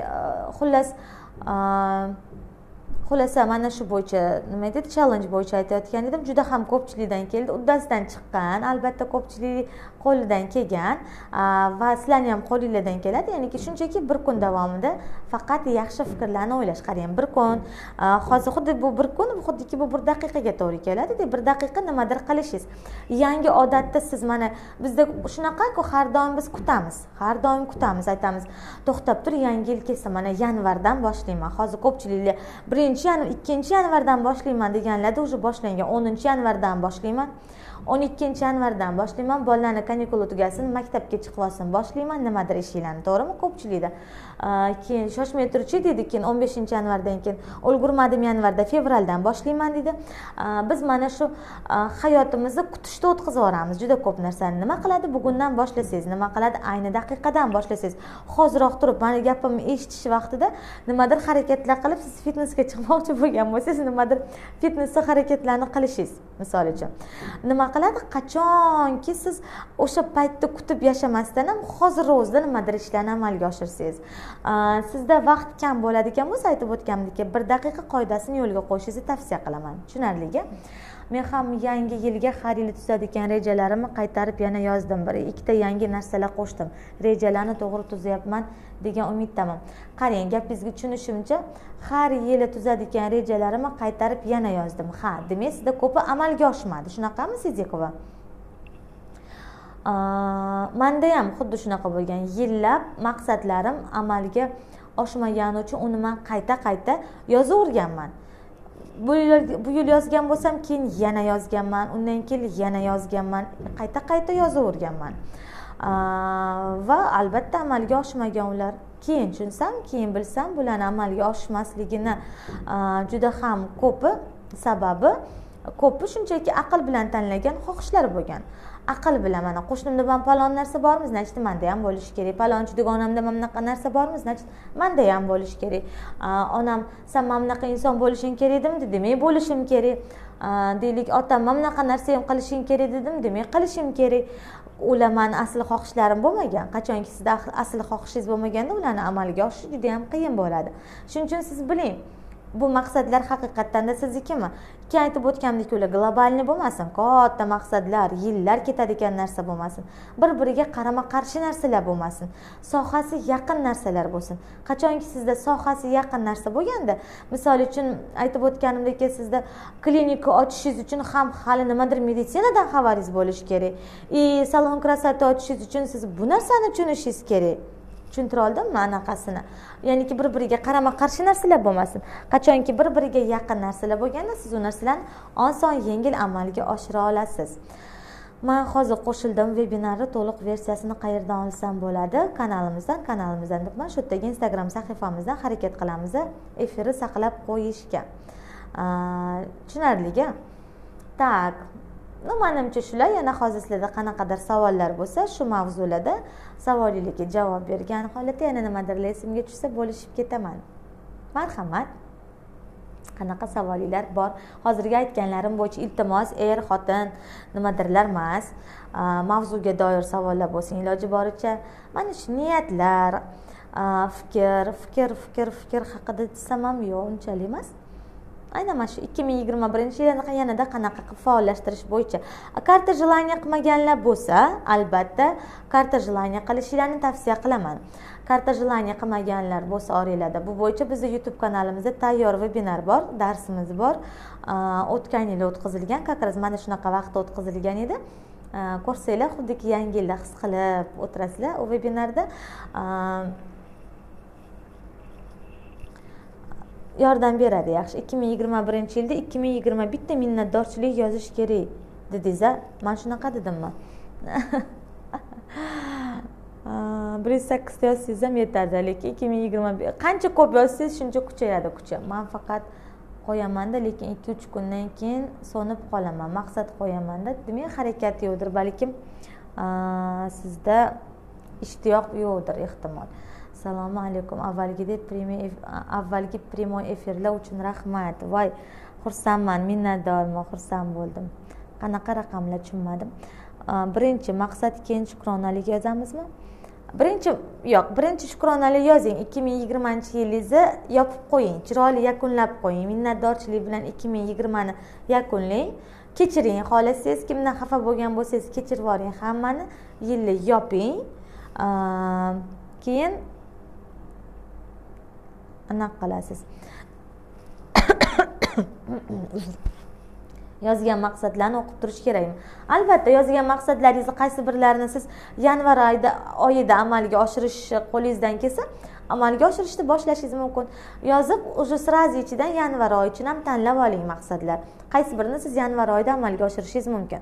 xullas mana shu bo'yicha nima deydi, challenge bo'yicha aytayotgan edim. Juda ham ko'pchilikdan keldi, uddasidan chiqqan, albatta ko'pchilik qo'lidan kelgan va sizlarning ham qo'lingizdan keladi. Ya'niki shunchaki 1 kun davomida faqat yaxshi fikrlarni o'ylash. Qarang, 1 kun, hozir xuddi bu 1 kun, xuddiki bu 1 daqiqaga to'g'ri keladi. 1 daqiqa nimadir qilishingiz. Yangi odatda siz mana bizda shunaqa-ku, har doim biz kutamiz. Har doim kutamiz, aytamiz, to'xtab tur, yangi yil kelsa, mana yanvardan boshlayman. Hozir ko'pchiliklar 2 yanvardan boshlayman deganlarda уже boshlangan. 10 yanvardan boshlayman. 12 yanvardan boshlayman, bolalarni kanikul tugasin, maktabga chiqib olsin, boshlayman nimadir ishinglarni, to'g'rimi? Ko'pchilikda. Keyin shoshmay turchi dedi, keyin 15 yanvardan keyin ulgurmadim, yanvarda, fevraldan boshlayman dedi. Biz mana shu hayotimizni kutishda o'tkazib yuboramiz. Juda ko'p narsani nima qiladi? Bugundan boshlasangiz, nima qiladi? Ayni daqiqadan boshlasangiz, hoziroq turib, meni gapimni eshitish vaqtida nimadir harakatlar qilib, siz fitnessga chiqmoqchi bo'lgan bo'lsangiz, nimadir fitnessga harakatlarni qilishingiz, misol uchun. Nima qiladi? Qachonki siz o'sha paytda kutib yashamasdan ham hozir o'zida nimadir ishlarni amalga oshirsangiz, sizda vaqt kam bo'ladigan bo'lsa, aytib o'tgandek, 1 daqiqa qoidasini yo'lga qo'yishingizni tavsiya qilaman. Tushunarligi? Men ham yangi yilga har yili tuzadigan rejalarimni qaytarib yana yozdim. 1-2 ta yangi narsalar qo'shdim. Rejalarni to'g'ri tuzyapman degan umiddaman. Qarang, gapingizga tushunishimcha, har yili tuzadigan rejalarimni qaytarib yana yozdim. Ha, demak, sizda ko'pi amalga oshmadi. Shunaqami Siddiqova? Menda ham xuddi shunaqa bo'lgan. Yillab maqsadlarim amalga oshmagani uchun uni men qayta yozaverganman. Bu yil yozgan bo'lsam, keyin yana yozganman, undan keyin yana yozganman, qayta yozaverganman. Va albatta amalga oshmagan ular. Keyin tushunsam, keyin bilsam, bularni amalga oshmasligini juda ham ko'pi sababi shunchaki aql bilan tanlagan xohishlar bo'lgan. Aql bilan mana qo'shnimda ham palon narsa bormi, значит menda ham bo'lishi kerak. Palonchi dugonamda mana bunaqa narsa bormi, значит menda ham bo'lishi kerak. Onam sen mana bunaqa inson bo'lishing kerak dedim, demak bo'lishim kerak. Deylik, otam mana bunaqa narsa ham qilishing kerak dedim, demak qilishim kerak. Ular meni asli xohishlarim bo'lmagan. Qachonki sizda asli xohishingiz bo'lmaganda ularni amalga oshirish juda ham qiyin bo'ladi. Shuning uchun siz biling, bu maqsadlar haqiqatdan-da siznikimi? Keyin aytib o'tganimdek, ular globalniy bo'lmasin, katta maqsadlar, yillar ketadigan narsa bo'lmasin. Bir-biriga qarama-qarshi narsalar bo'lmasin. Sohasi yaqin narsalar bo'lsin. Qachonki sizda sohasi yaqin narsa bo'lganda, misol uchun aytib o'tganimdek, sizda klinika ochishingiz uchun ham hali nimadir meditsinadan xabaringiz bo'lishi kerak. Salon krasota ochishingiz uchun siz bu narsani tushunishingiz kerak. Tushuntira oldimmi anaqasini? Ya'niki bir-biriga qarama-qarshi narsalar bo'lmasin. Qachonki bir-biriga yaqin narsalar bo'lganda, siz u narsalarni oson, yengil amalga oshira olasiz. Men hozir qo'shildim. Vebinarni to'liq versiyasini qayerdan olsam bo'ladi? Kanalimizdan debman. Shu yerdagi Instagram sahifamizdan harakat qilamiz efirni saqlab qo'yishga. Tushunarliga? Tak. Menimcha shular. Yana hozir sizlarda qanaqadir savollar bo'lsa, shu mavzularda savolingizga javob bergan holatda yana nimadir esimga tushsa bo'lishib ketaman. Marhamat. Qanaqa savolinglar bor? Hozirgi aytganlarim bo'yicha iltimos, xotin nimadirlar emas, mavzuga doir savollar bo'lsin. Iloji boricha mana shu niyatlar, fikr haqida desam ham yo'q, unchalik emas. Aynan mana shu 2021-yilda yanada qanaqa qilib faollashtirish bo'yicha karta jelaniya qilmaganlar bo'lsa, albatta karta jelaniya qilishinglarni tavsiya qilaman. Karta jelaniya qilmaganlar bo'lsa, oranglarda bu bo'yicha bizning YouTube kanalimizda tayyor webinar bor, darsimiz bor. O'tgan yil o'tkazilgan, как раз mana shunaqa vaqtda o'tkazilgan edi. Ko'rsanglar, xuddiki yangi yilda his qilib o'tirasizlar u webinarda. Yordam beradi yaxshi. 2021-yilda 2021 ta minnatdorchilik yozish kerak dedingiz-a? Men shunaqa dedimmi? 108 yozsangiz ham yetadi, lekin 2021 qancha ko'p yozsangiz shuncha kuchayadi kuchi. Men faqat qo'yaman-da, lekin 2-3 kundan keyin so'nib qolaman. Maqsad qo'yaman-da. Demak, harakat yo'qdir, balkim sizda ishtiyoq yo'qdir ehtimol. Assalomu alaykum. Avvalgi primoy efirlar uchun rahmat. Voy, xursandman, minnatdorman, xursand bo'ldim. Qanaqa raqamlar tushunmadim. Birinchi maqsad, keyin shukronalik yozamizmi? Birinchi shukronalik yozing. 2020-yilingizni yopib qo'ying, chiroyli yakunlab qo'ying. Minnatdorchilik bilan 2020ni yakunlang. Kechiring, xohlasangiz, kimdan xafa bo'lgan bo'lsangiz kechirib yuboring, hammani yilni yoping. Keyin anaqa qilasiz. Yozgan maqsadlarni o'qib turish kerakmi? Albatta, yozgan maqsadlaringizni qaysi birlarini siz yanvar oyida amalga oshirish qo'lingizdan kelsa, amalga oshirishni boshlashingiz mumkin. Yozib, уже сразу ichidan yanvar oyi uchun ham tanlab oling maqsadlar. Qaysi birini siz yanvar oyida amalga oshirishingiz mumkin.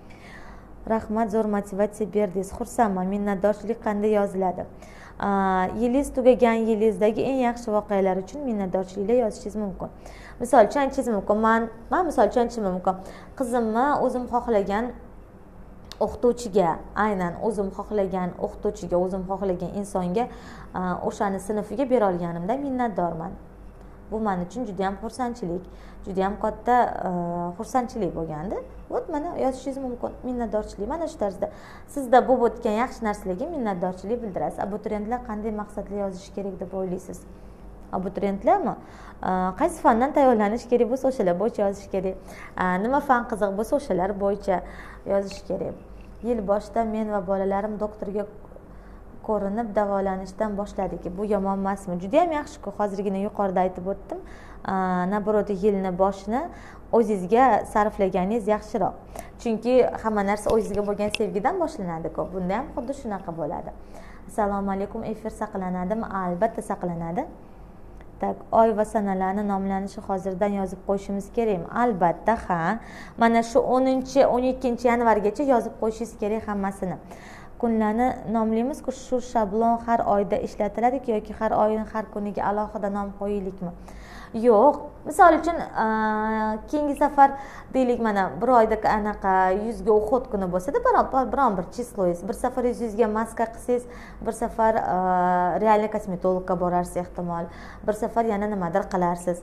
Rahmat, zo'r motivatsiya berdingiz. Xursandman. Minnatdorchilik qanday yoziladi? Yilingiz tugagan yilingizdagi eng yaxshi voqealar uchun minnatdorchiliklar yozishingiz mumkin. Misol uchun aytishingiz mumkin. Men misol uchun aytishim mumkin. Qizimni o'zim xohlagan o'qituvchiga, aynan o'zim xohlagan o'qituvchiga, o'zim xohlagan insonga o'shani sinfiga bera olganimda minnatdorman. Bu men uchun juda ham xursandchilik, juda ham katta xursandchilik bo'lgandi. Vot mana yozishingiz mumkin minnatdorchilik. Mana shu tarzda sizda bo'lib o'tgan yaxshi narsalarga minnatdorchilik bildirasiz. Abituriyentlar qanday maqsadlar yozish kerak deb o'ylaysiz? Abituriyentlarmi? Qaysi fandan tayyorlanish kerak bo'lsa, o'shalar bo'yicha yozish kerak. Nima fan qiziq bo'lsa, o'shalar bo'yicha yozish kerak. Yil boshida men va bolalarim doktorga ko'rinib davolanishdan boshladik. Bu yomon emasmi? Juda ham yaxshi-ku. Hozirgina yuqorida aytib o'tdim. Nabrot yilni boshini o'zingizga sarflaganingiz yaxshiroq. Chunki hamma narsa o'zingizga bo'lgan sevgidan boshlanadi-ku. Bunda ham xuddi shunaqa bo'ladi. Assalomu alaykum. Efir saqlanadimi? Albatta saqlanadi. Tak, oy va sanalarni nomlanishi hozirdan yozib qo'yishimiz kerakmi? Albatta, ha. Mana shu 10-12 yanvargacha yozib qo'yishingiz kerak hammasini. Kunlarni nomlaymiz-ku, shu shablon har oyda ishlatiladi yoki har oyning har kuniga alohida nom qo'yilikmi? Yo'q. Misol uchun keyingi safar deylik, mana bir oyda anaqa 100 ga o'qit kuni bo'lsa-da, biron bir chisloyingiz, bir safar 100 ga maska qilsangiz, bir safar real kosmetologga borarsiz ehtimol, bir safar yana nimadir qilarsiz.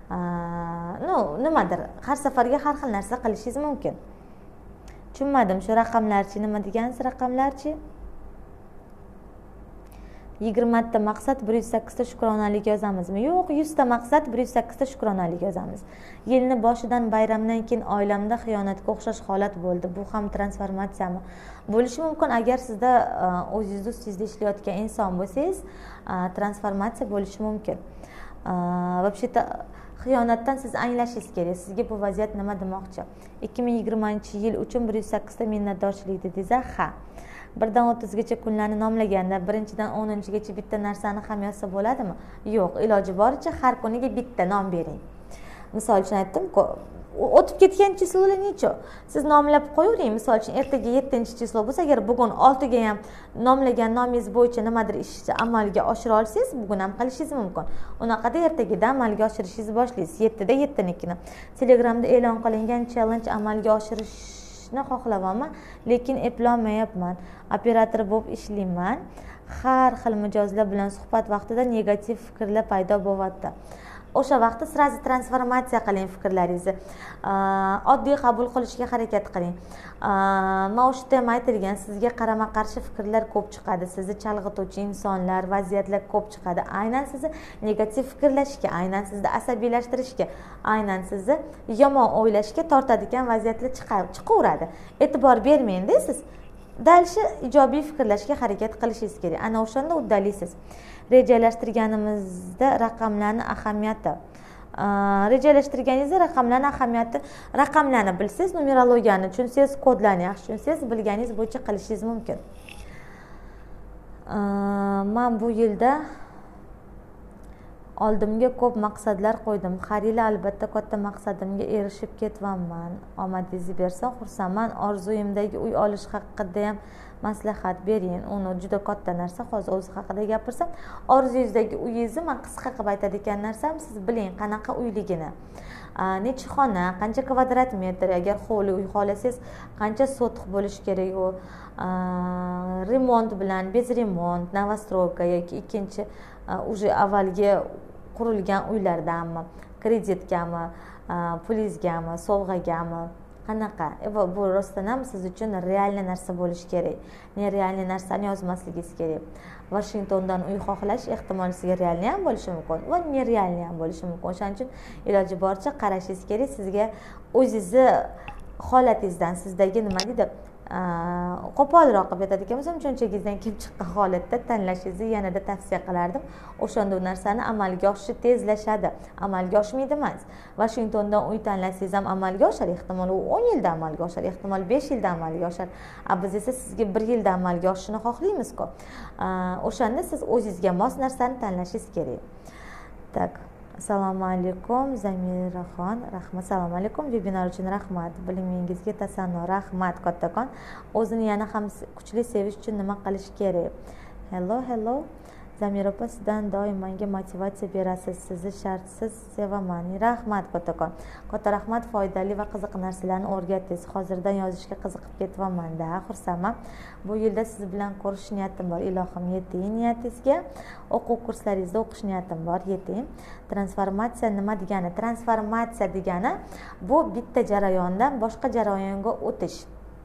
Nimadir, har safarga har xil narsa qilishingiz mumkin. Tushunmadim, shu raqamlarchi nima degansiz, raqamlarchi? 20 ta maqsad 108 ta shukronalik yozamizmi? Yo'q, 100 ta maqsad 108 ta shukronalik yozamiz. Yilni boshidan bayramdan keyin oilamda xiyonatga o'xshash holat bo'ldi. Bu ham transformatsiyami? Bo'lishi mumkin. Agar sizda o'zingiz ustingizda ishlayotgan inson bo'lsangiz, transformatsiya bo'lishi mumkin. Вообще-то xiyonatdan siz anglashingiz kerak. Sizga bu vaziyat nima demoqchi? 2020-yil uchun 108 ta minnatdorchilik dedingiz. Ha. 1dan 30 gacha kunlarni nomlaganda 1dan 10gacha bitta narsani ham yozsa bo'ladimi? Yo'q, iloji boricha har kuniga bitta nom bering. Misol uchun aytdim-ku, o'tib ketgan chislolar necha? Siz nomlab qo'yavering. Misol uchun ertaga 7-chislo bo'lsa, agar bugun 6ga ham nomlagan nomingiz bo'yicha nimadir ishni amalga oshira olsangiz, bugun ham qilishingiz mumkin. Unaqada ertagida amalga oshirishingizni boshlaysiz. 7da 7nikini. Telegramda e'lon qilingan challenge amalga oshirishni xohlayapman, lekin eplolmayapman. Operator bo'lib ishlayman. Har xil mijozlar bilan suhbat vaqtida negativ fikrlar paydo bo'lyapti. O'sha vaqtda sразу transformatsiya qiling fikrlaringizni. Oddiy qabul qilishga harakat qiling. Men o'shda ham aytilgan, sizga qarama-qarshi fikrlar ko'p chiqadi, sizni chalg'ituvchi insonlar, vaziyatlar ko'p chiqadi. Aynan sizni negativ fikrlashga, aynan sizni asabiylashtirishga, aynan sizni yomon o'ylashga tortadigan vaziyatlar chiqaveradi. E'tibor bermang-da siz. Dalshi ijobiy fikrlashga harakat qilishingiz kerak. Ana o'shanda uddalaysiz. Rejalashtirganimizda raqamlarning ahamiyati. Rejalashtirganingizda raqamlarning ahamiyati, raqamlarni bilsangiz, numerologiyani tushunsangiz, kodlarni yaxshi tushunsangiz, bilganingiz bo'yicha qilishingiz mumkin. Men bu yilda oldimga ko'p maqsadlar qo'ydim. Har yili albatta katta maqsadimga erishib ketyapman. Omadingizni bersin, xursandman. Orzuyimdagi uy olish haqida ham maslahat bering. Uni juda katta narsa. Hozir o'zi haqida gapirsam, orzuyingizdagi uyingizni men qisqa qilib aytadigan narsam, siz biling qanaqa uyligini. Necha xona, qancha kvadrat metr, agar hovli uy xohlasangiz, qancha sotix bo'lishi kerak u. Remont bilan, bez remont, novostroyka yoki ikkinchi уже avvalgi qurilgan uylardanmi, kreditgami, pulingizgami, sovg'agami, qanaqa? Bu rostdan ham siz uchun realniy narsa bo'lishi kerak. Nerealniy narsani yozmasligingiz kerak. Washingtondan uy xohlash ehtimol sizga realniy ham bo'lishi mumkin va nerealniy ham bo'lishi mumkin. O'shaning uchun iloji boricha qarashingiz kerak. Sizga o'zingizni holatingizdan, sizdagi nima deydi, qo'polroq qilib aytadigan bo'lsam, cho'nchagingizdan kelib chiqqan holatda tanlashingizni yanada tavsiya qilardim. O'shanda u narsani amalga oshishi tezlashadi. Amalga oshmaydi emas. Washingtondan uy tanlasangiz ham amalga oshar, ehtimol u 10 yilda amalga oshar, ehtimol 5 yilda amalga oshar. Biz esa sizga 1 yilda amalga oshishini xohlaymiz-ku. O'shanda siz o'zingizga mos narsani tanlashingiz kerak. Tak. Assalomu alaykum Zamiraxon, rahmat. Assalomu alaykum. Webinar uchun rahmat. Bilimingizga tasanno, rahmat kattakon. O'zini yana ham kuchli sevish uchun nima qilish kerak? Hello. Zamira opa, sizdan doim menga motivatsiya berasiz. Sizni shartsiz sevaman. Rahmat kattakon. Katta rahmat, foydali va qiziq narsalarni o'rgatdingiz. Hozirdan yozishga qiziqib ketyapman-da, xursandman. Bu yilda siz bilan ko'rish niyatim bor. Ilohim, yeting niyatingizga. O'quv kurslaringizda o'qish niyatim bor, yeting. Transformatsiya nima degani? Transformatsiya degani bu bitta jarayondan boshqa jarayonga o'tish.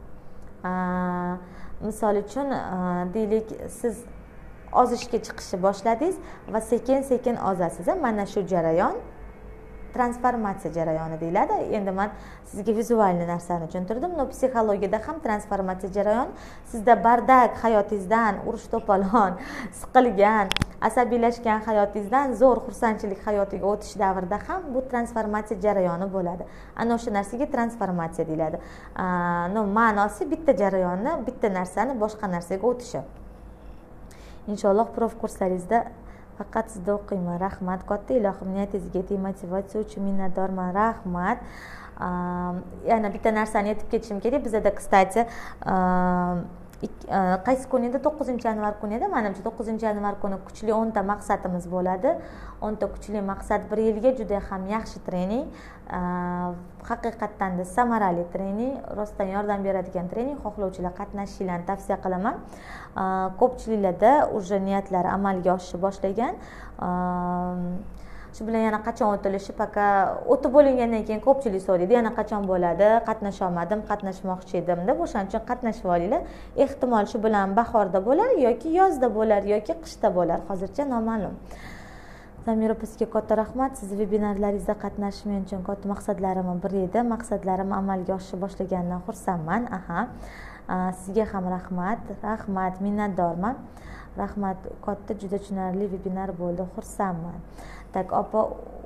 Misol uchun, deylik, siz ozishga chiqishni boshladingiz va sekin-sekin ozasiz. Mana shu jarayon transformatsiya jarayoni deyiladi. Endi men sizga vizualniy narsani tushuntirdim. No, psixologiyada ham transformatsiya jarayoni sizda bardak hayotingizdan, urush to'polon, siqilgan, asabiylashgan hayotingizdan zo'r xursandchilik hayotiga o'tish davrida ham bu transformatsiya jarayoni bo'ladi. Ana o'sha narsaga transformatsiya deyiladi. No, ma'nosi bitta jarayonni, bitta narsani boshqa narsaga o'tishi. Inshaalloh prof kurslaringizda faqat sizda o'qiyman. Rahmat katta. Ilohim, niyatingizga yetib, motivatsiya uchun minnatdorman. Rahmat. Yana bitta narsani aytib ketishim kerak. Bizda, kstati, qaysi kun edi? 9-yanvar kuni edi. Menimcha 9-yanvar kuni kuchli 10 ta maqsadimiz bo'ladi. 10 ta kuchli maqsad bir yilga juda ham yaxshi trening. Haqiqatdan da samarali trening, rostdan yordam beradigan trening. Xohlovchilar qatnashishinglarni tavsiya qilaman. Ko'pchiliklarda уже niyatlari amalga oshishni boshlagan. shu bilan yana qachon o'tilishi paka o'tib bo'lingandan keyin ko'pchilik so'raydi yana qachon bo'ladi, qatnasholmadim, qatnashmoqchi edim deb. O'shaning uchun qatnashib olinglar. Ehtimol shu bilan bahorda bo'lar yoki yozda bo'lar yoki qishda bo'lar, hozircha noma'lum. Zamira opa, sizga katta rahmat. Siz vebinarlaringizda qatnashish men uchun katta maqsadlarimning biri edi. Maqsadlarim amalga osha boshlaganidan xursandman. Sizga ham rahmat, minnatdorman. Rahmat, katta, juda tushunarli vebinar bo'ldi, xursandman. Tak, opa,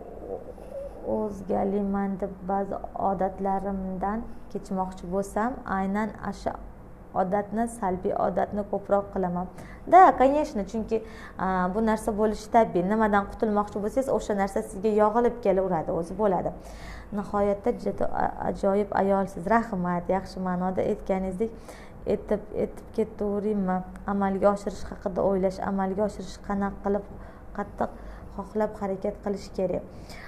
o'zgarlayman deb ba'zi odatlarimdan kechmoqchi bo'lsam, aynan o'sha odatni, salbiy odatni ko'proq qilaman. Da, конечно, chunki bu narsa bo'lishi tabiiy. Nimadan qutulmoqchi bo'lsangiz, o'sha narsa sizga yog'ilib kelaveradi, o'zi bo'ladi. Nihoyatda juda ajoyib ayolsiz. Rahmat, yaxshi ma'noda aytganingizdek etib ketaveraymi? Amalga oshirish haqida o'ylash, amalga oshirish qanaqa qilib qattiq xohlab harakat qilish kerak.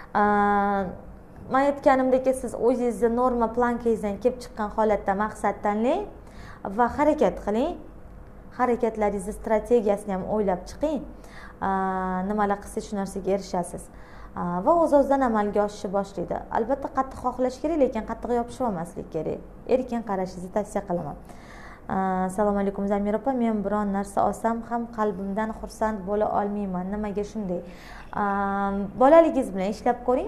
Men aytganimdek, siz o'zingizni norma plankangizdan kelib chiqqan holatda maqsad tanlang va harakat qiling. Harakatlaringizni strategiyasini ham o'ylab chiqing. Nimalar qilsangiz shu narsaga erishasiz. Va o'z-o'zidan amalga oshishni boshlaydi. Albatta qattiq xohlash kerak, lekin qattiq yopishib olmaslik kerak. Erkin qarashingizni tavsiya qilaman. Assalomu alaykum Zamira opa, men biron narsa olsam ham qalbimdan xursand bo'la olmayman. Nimaga shunday? Bolaligingiz bilan ishlab ko'ring.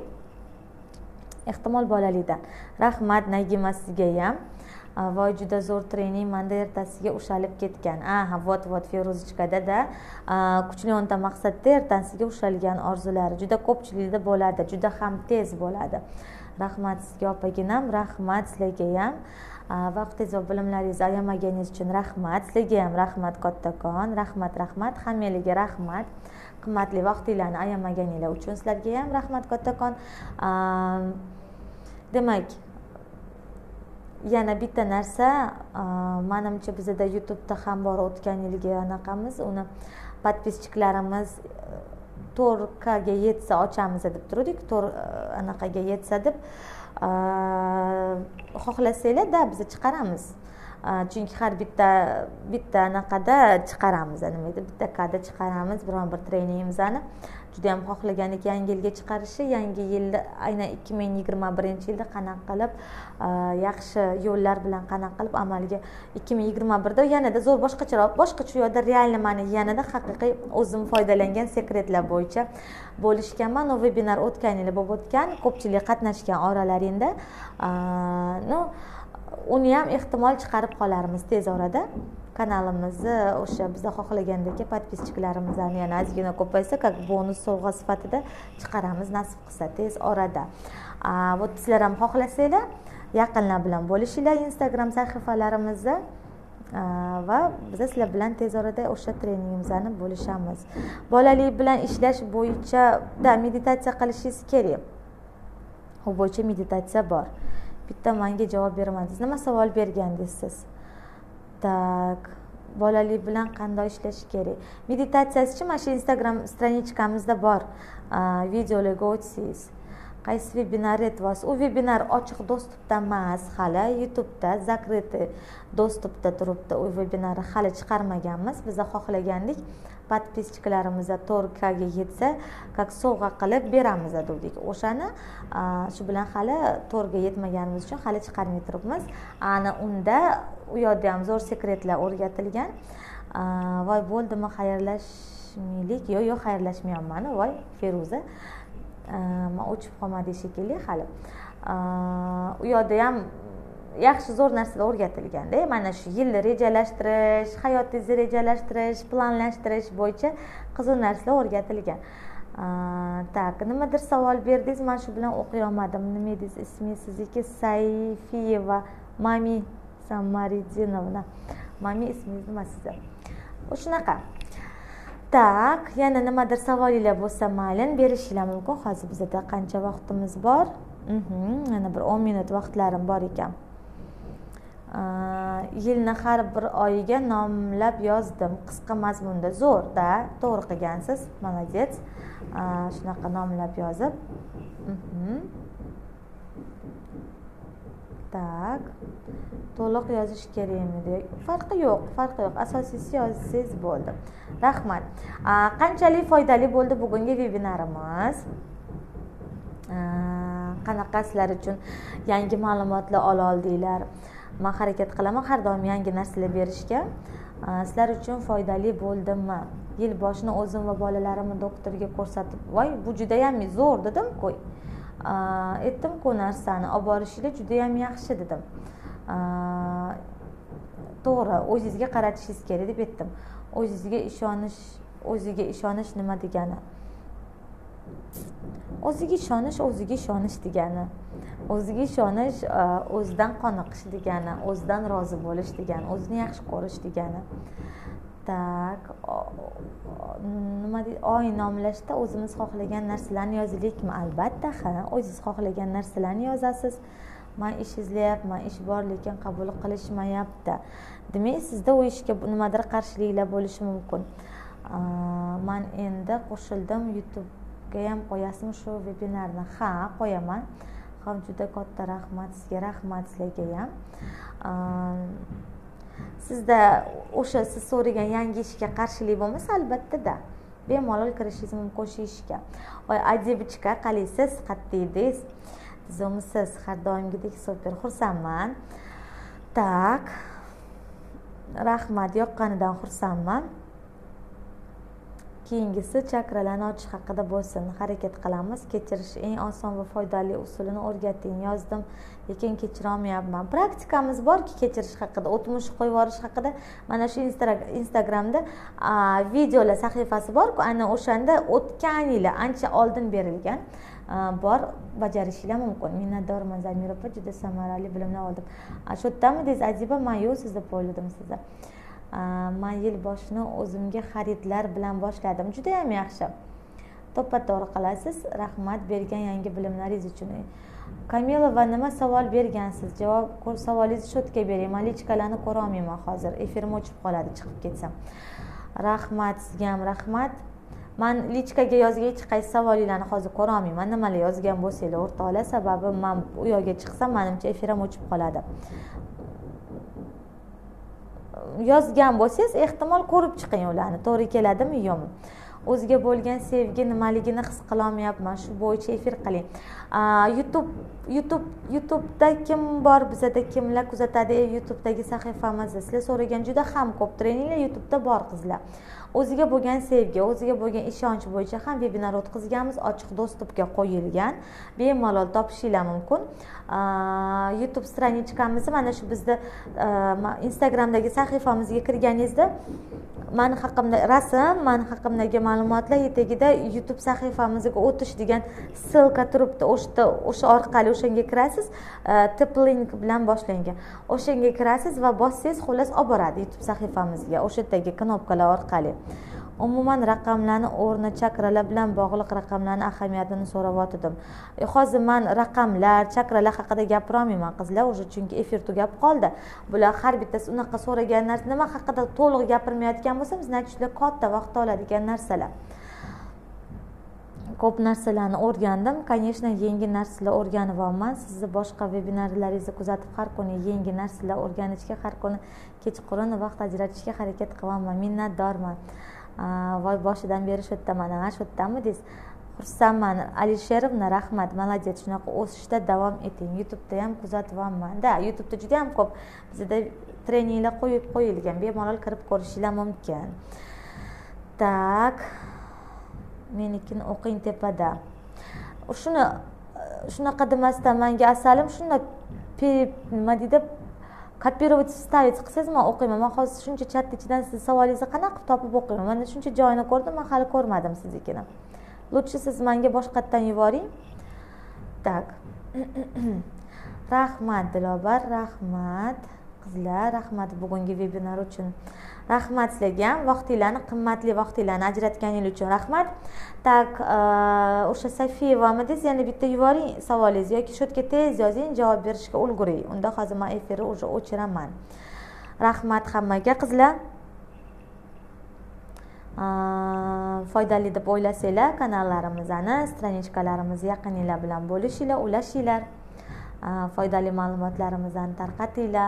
Ehtimol bolalikdan. Rahmat Nagima, sizga ham. Voy, juda zo'r trening, menda ertasiga ushalib ketgan. Vot Feruzichkada kuchli 10 ta maqsadda ertasiga ushalgan orzulari juda ko'pchilikda bo'ladi, juda ham tez bo'ladi. Rahmat sizga opaginam, rahmat sizlarga ham. Vaqtingiz va bilimlaringizni ayamaganingiz uchun rahmat. Sizlarga ham rahmat kattakon, rahmat. Hammangizga rahmat. Qimmatli vaqtinglarni ayamaganinglar uchun sizlarga ham rahmat kattakon. Demak, yana bitta narsa, menimcha bizda YouTube'da ham bor, o'tgan yilgi anaqamiz, uni podpischiklarimiz 4K ga yetsa ochamiz deb turdik, 4 anaqaga yetsa deb xohlasanglar-da biz chiqaramiz. Chunki har bitta anaqada chiqaramiz, nima edi, bitta kada chiqaramiz biron bir treningimizni. Juda ham xohlaganik yangi yilga chiqarishi, yangi yilda aynan 2021-yilda qanaqa qilib yaxshi yo'llar bilan qanaqa qilib amalga 2021da yanada zo'r boshqacha yo'lda realni ma'ni yanada haqiqiy o'zim foydalangan sekretlar bo'yicha bo'lishganman. O webinar o'tgan yil bo'lib o'tgan, ko'pchilik qatnashgan oralaringda. Uni ham ehtimol chiqarib qolarmiz tez orada. Kanalimizni o'sha biz xohlagandagi podpischiklarimizni yana ozgina ko'paysa, как bonus sovg'a sifatida chiqaramiz nasib qilsa tez orada. Bu sizlar ham xohlasanglar, yaqinlar bilan bo'lishinglar Instagram sahifalarimizda va biz sizlar bilan tez orada o'sha treningimizni bo'lishamiz. Bolalik bilan ishlash bo'yicha meditatsiya qilishingiz kerak. U bo'yicha meditatsiya bor. Bitta menga javob bermadingiz. Nima savol bergandingiz siz? Tak, bolalik bilan qanday ishlash kerak? Meditatsiyasi mana shu Instagram stranichkamizda bor. Videolarga o'tsangiz, qaysi webinar etvas? U webinar ochiq dostupda emas, hali YouTube'da zakrytый dostupda turibdi. U webinarni hali chiqarmaganmiz. Biz xohlagandik podpischikalarimizga 4K ga yetsa, как sovg'a qilib beramiz dedik. O'shani shu bilan hali 4 ga yetmaganimiz uchun hali chiqarmay turibmiz. Ana unda u yerda ham zo'r sekretlar o'rgatilgan. Voy, bo'ldimi, xayrlashmaylik? Yo'q, xayrlashmayapman. Voy, Feruza. Men o'chib qolmadi shekilli hali. U yerda ham yaxshi zo'r narsalar o'rgatilganda, mana shu yilni rejalashtirish, hayotingizni rejalashtirish, planlashtirish bo'yicha qiziq narsalar o'rgatilgan. Tak, nimadir savol berdingiz, men shu bilan o'qiy olmadim. Nima edingiz? Ismingiz sizniki Sayfiyeva Mami Samaridinovna. Mami, ismingiz nima sizda? Shunaqa. Tak, yana nimadir savolinglar bo'lsa, mayli berishinglar mumkin. Hozir bizda qancha vaqtimiz bor? Yana bir 10 minut vaqtlarim bor ekan. Yilni har bir oyiga nomlab yozdim. Qisqa mazmunda zo'rda, to'g'ri qilgansiz. Молодец. Shunaqa nomlab yozib. Tak. To'liq yozish kerakmi? Farqi yo'q. Asosiysi yozsangiz bo'ldi. Rahmat. Qanchalik foydali bo'ldi bugungi vebinarimiz? qanaqa sizlar uchun yangi ma'lumotlar ola oldinglar. Men harakat qilaman har doim yangi narsalar berishga. Sizlar uchun foydali bo'ldimi? Yil boshini o'zim va bolalarimni doktorga ko'rsatib, "Voy, bu juda ham zo'r" dedim-ku. Aytdim-ku narsani olib borishinglar juda ham yaxshi dedim. To'g'ri, o'zingizga qaratishingiz kerak deb aytdim. O'ziga ishonish nima degani? O'ziga ishonish degani. O'ziga ishonish o'zidan qoniqish degani, o'zidan rozi bo'lish degani, o'zini yaxshi ko'rish degani. Tak, nima deydi? Oy nomlashda o'zimiz xohlagan narsalarni yozaylikmi? Albatta, ha, o'zingiz xohlagan narsalarni yozasiz. Men ish izlayapman, ish bor, lekin qabul qilishmayapti. Demak, sizda u ishga nimadir qarshiliklar bo'lishi mumkin. Men endi qo'shildim, YouTube'ga ham qo'yasizmi shu vebinarni? Ha, qo'yaman. Ham juda katta rahmat sizga, rahmat sizlarga ham. Sizda o'sha siz so'ragan yangi ishga qarshilik bo'lmasa, albatta-da bemalol kirishingiz mumkin shu ishga. Voy, Adibichka, qalaysiz? Qattiydingiz? Tizimsiz, har doimgidek super, xursandman. Tak. Rahmat, yoqqanidan xursandman. Keyingisi chakralarni ochish haqida bo'lsin. Harakat qilamiz. Kechirish eng oson va foydali usulini o'rgating. Yozdim, lekin kechira olmayapman. Praktikamiz borki kechirish haqida, o'tmish qo'yib yuborish haqida. Mana shu Instagramda videolar sahifasi bor-ku, ana o'shanda o'tgan yili ancha oldin berilgan. Bor, bajarishinglar mumkin. Minnatdorman Zamira opa, juda samarali bilimlar oldim. Shu yerdami deysiz, Aziba, men yo'q sizni poyladim sizga. Men yil boshini o'zimga xaridlar bilan boshladim. Juda ham yaxshi. To'ppa-to'g'ri qilasiz. Rahmat bergan yangi bilimlaringiz uchun. Kamilova, nima savol bergansiz? Javob savolingizni shotga bering. Men lichkalarni ko'ra olmayman hozir. Efirim o'chib qoladi chiqib ketsam. Rahmat sizga ham rahmat. Men lichkaga yozgan hech qaysi savolinglarni hozir ko'ra olmayman. Nimalar yozgan bo'lsanglar o'rtoqlar, sababi men u yoqqa chiqsam, menimcha efirim o'chib qoladi. Yozgan bo'lsangiz, ehtimol ko'rib chiqing ularni. To'g'ri keladimi, yo'qmi? O'ziga bo'lgan sevgi nimaligini his qila olmayapman. Shu bo'yicha efir qiling. YouTube'da kim bor, bizada kimlar kuzatadi? YouTube'dagi sahifamizda sizlar so'ragan juda ham ko'p treninglar YouTube'da bor qizlar. O'ziga bo'lgan sevgi, o'ziga bo'lgan ishonch bo'yicha ham vebinar o'tkazganmiz, ochiq dostupga qo'yilgan. Bemalol topishinglar mumkin. YouTube stranichkamizni mana shu bizda Instagramdagi sahifamizga kirganingizda men haqimda rasm, men haqimdagi ma'lumotlar etagida YouTube sahifamizga o'tish degan ssilka turibdi. O'sha orqali o'shanga kirasiz, tip link bilan boshlangan. O'shanga kirasiz va bossangiz, xullas olib boradi YouTube sahifamizga, o'sha yerdagi knopkalar orqali. Umuman raqamlarni o'rni chakralar bilan bog'liq raqamlarning ahamiyatini so'rayotdim. Hozir men raqamlar, chakralar haqida gapira olmayman qizlar, o'sha chunki efir tugab qoldi. Bular har bittasi unaqa so'ragan narsa, nima haqida to'liq gapirmayotgan bo'lsam, sizlar juda katta vaqt oladigan narsalar. Ko'p narsalarni o'rgandim. Конечно, yangi narsalar o'rganib olman. Sizni boshqa vebinarlaringizni kuzatib, har kuni yangi narsalar o'rganishga, har kuni kechqurun vaqt ajratishga harakat qilaman. Minnatdorman. Voy, boshidan beri shu yerdaman, shu yerdami deysiz? Xursandman. Alisherovna, rahmat, молодец. Shunaqa o'sishda davom eting. YouTube'da ham kuzatib olman. Da, YouTube'da juda ham ko'p bizda treninglar qo'yib qo'yilgan. Bemalol kirib ko'rishinglar mumkin. Tak. Menikini o'qing tepada. Shunaqa demasdan menga asalim shunda nima deydi? Kopировать вставить qilsangiz men o'qiyman. Men hozir shuncha chat ichidan siz savolingizni qanaqa topib o'qiyman. Mana shuncha joyini ko'rdim, men hali ko'rmadim siznikini. Lutchi siz menga boshqatdan yuboring. Tak. Rahmat Dilobar, rahmat qizlar, rahmat bugungi vebinar uchun. Rahmat sizlarga ham vaqtinglarni, qimmatli vaqtinglarni ajratganingiz uchun rahmat. Tak, o'sha Safiyevami desiz, yana bitta yuboring savolingizni yoki shu yerga tez yozing, javob berishga ulguring. Unda hozir men efirni o'sha o'chiraman. Rahmat hammaga qizlar. Foydali deb o'ylasanglar, kanallarimizni, stranichkalarimizni yaqininglar bilan bo'lishinglar, ulashinglar. Foydali ma'lumotlarimizni tarqatinglar.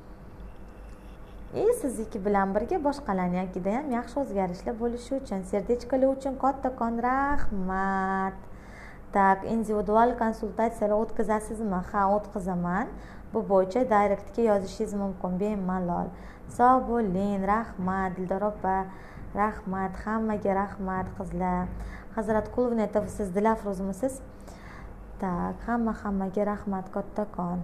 Sizniki bilan birga boshqalarning yakida ham yaxshi o'zgarishlar bo'lishi uchun, serdechkalar uchun kattakon rahmat. Tak, individual konsultatsiyalar o'tkazasizmi? Ha, o'tkazaman. Bu bo'yicha direktga yozishingiz mumkin bemalol. Sog' bo'ling, rahmat Dildor opa, rahmat, hammaga rahmat qizlar. Hazrat Qulovni aytasiz, Dilafruzmisiz? Tak, hammaga rahmat kattakon.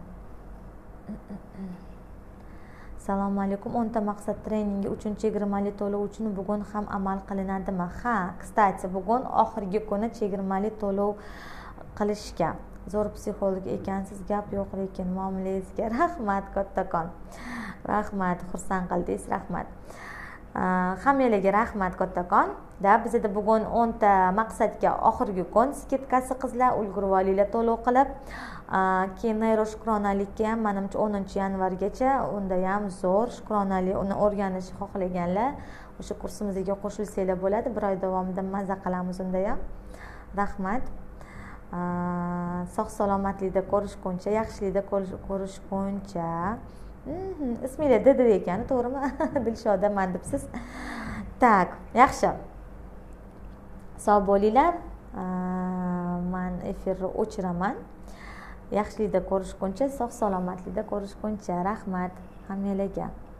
Assalomu alaykum. 10 ta maqsad treningi 3-chegirmali to'lov uchun bugun ham amal qilinadimi? Ha, kstati, bugun oxirgi kuni chegirmali to'lov qilishga. Zo'r psixolog ekansiz, gap yo'q, lekin muomalangizga rahmat kattakon. Rahmat, xursand qildingiz, rahmat. Hammalarga rahmat kattakon. Bizda bugun 10 ta maqsadga oxirgi kun skidkasi qizlar, ulgurib olinglar to'lov qilib. Keyin neyroshukronalikka ham menimcha 10-yanvargacha, unda ham zo'r shukronalik uni o'rganishni xohlaganlar o'sha kursimizga qo'shilsanglar bo'ladi. Bir oy davomida maza qilamiz unda ham. Rahmat. Sog' salomatlikda ko'rishguncha, yaxshilikda ko'rishguncha. Ismingiz Didi ekan, to'g'rimi? Dilshodaman debsiz. Tak, yaxshi. Sog' bo'linglar. Men efirni o'chiraman. Yaxshilikda ko'rishguncha, sog' salomatlikda ko'rishguncha. Rahmat hammalarga.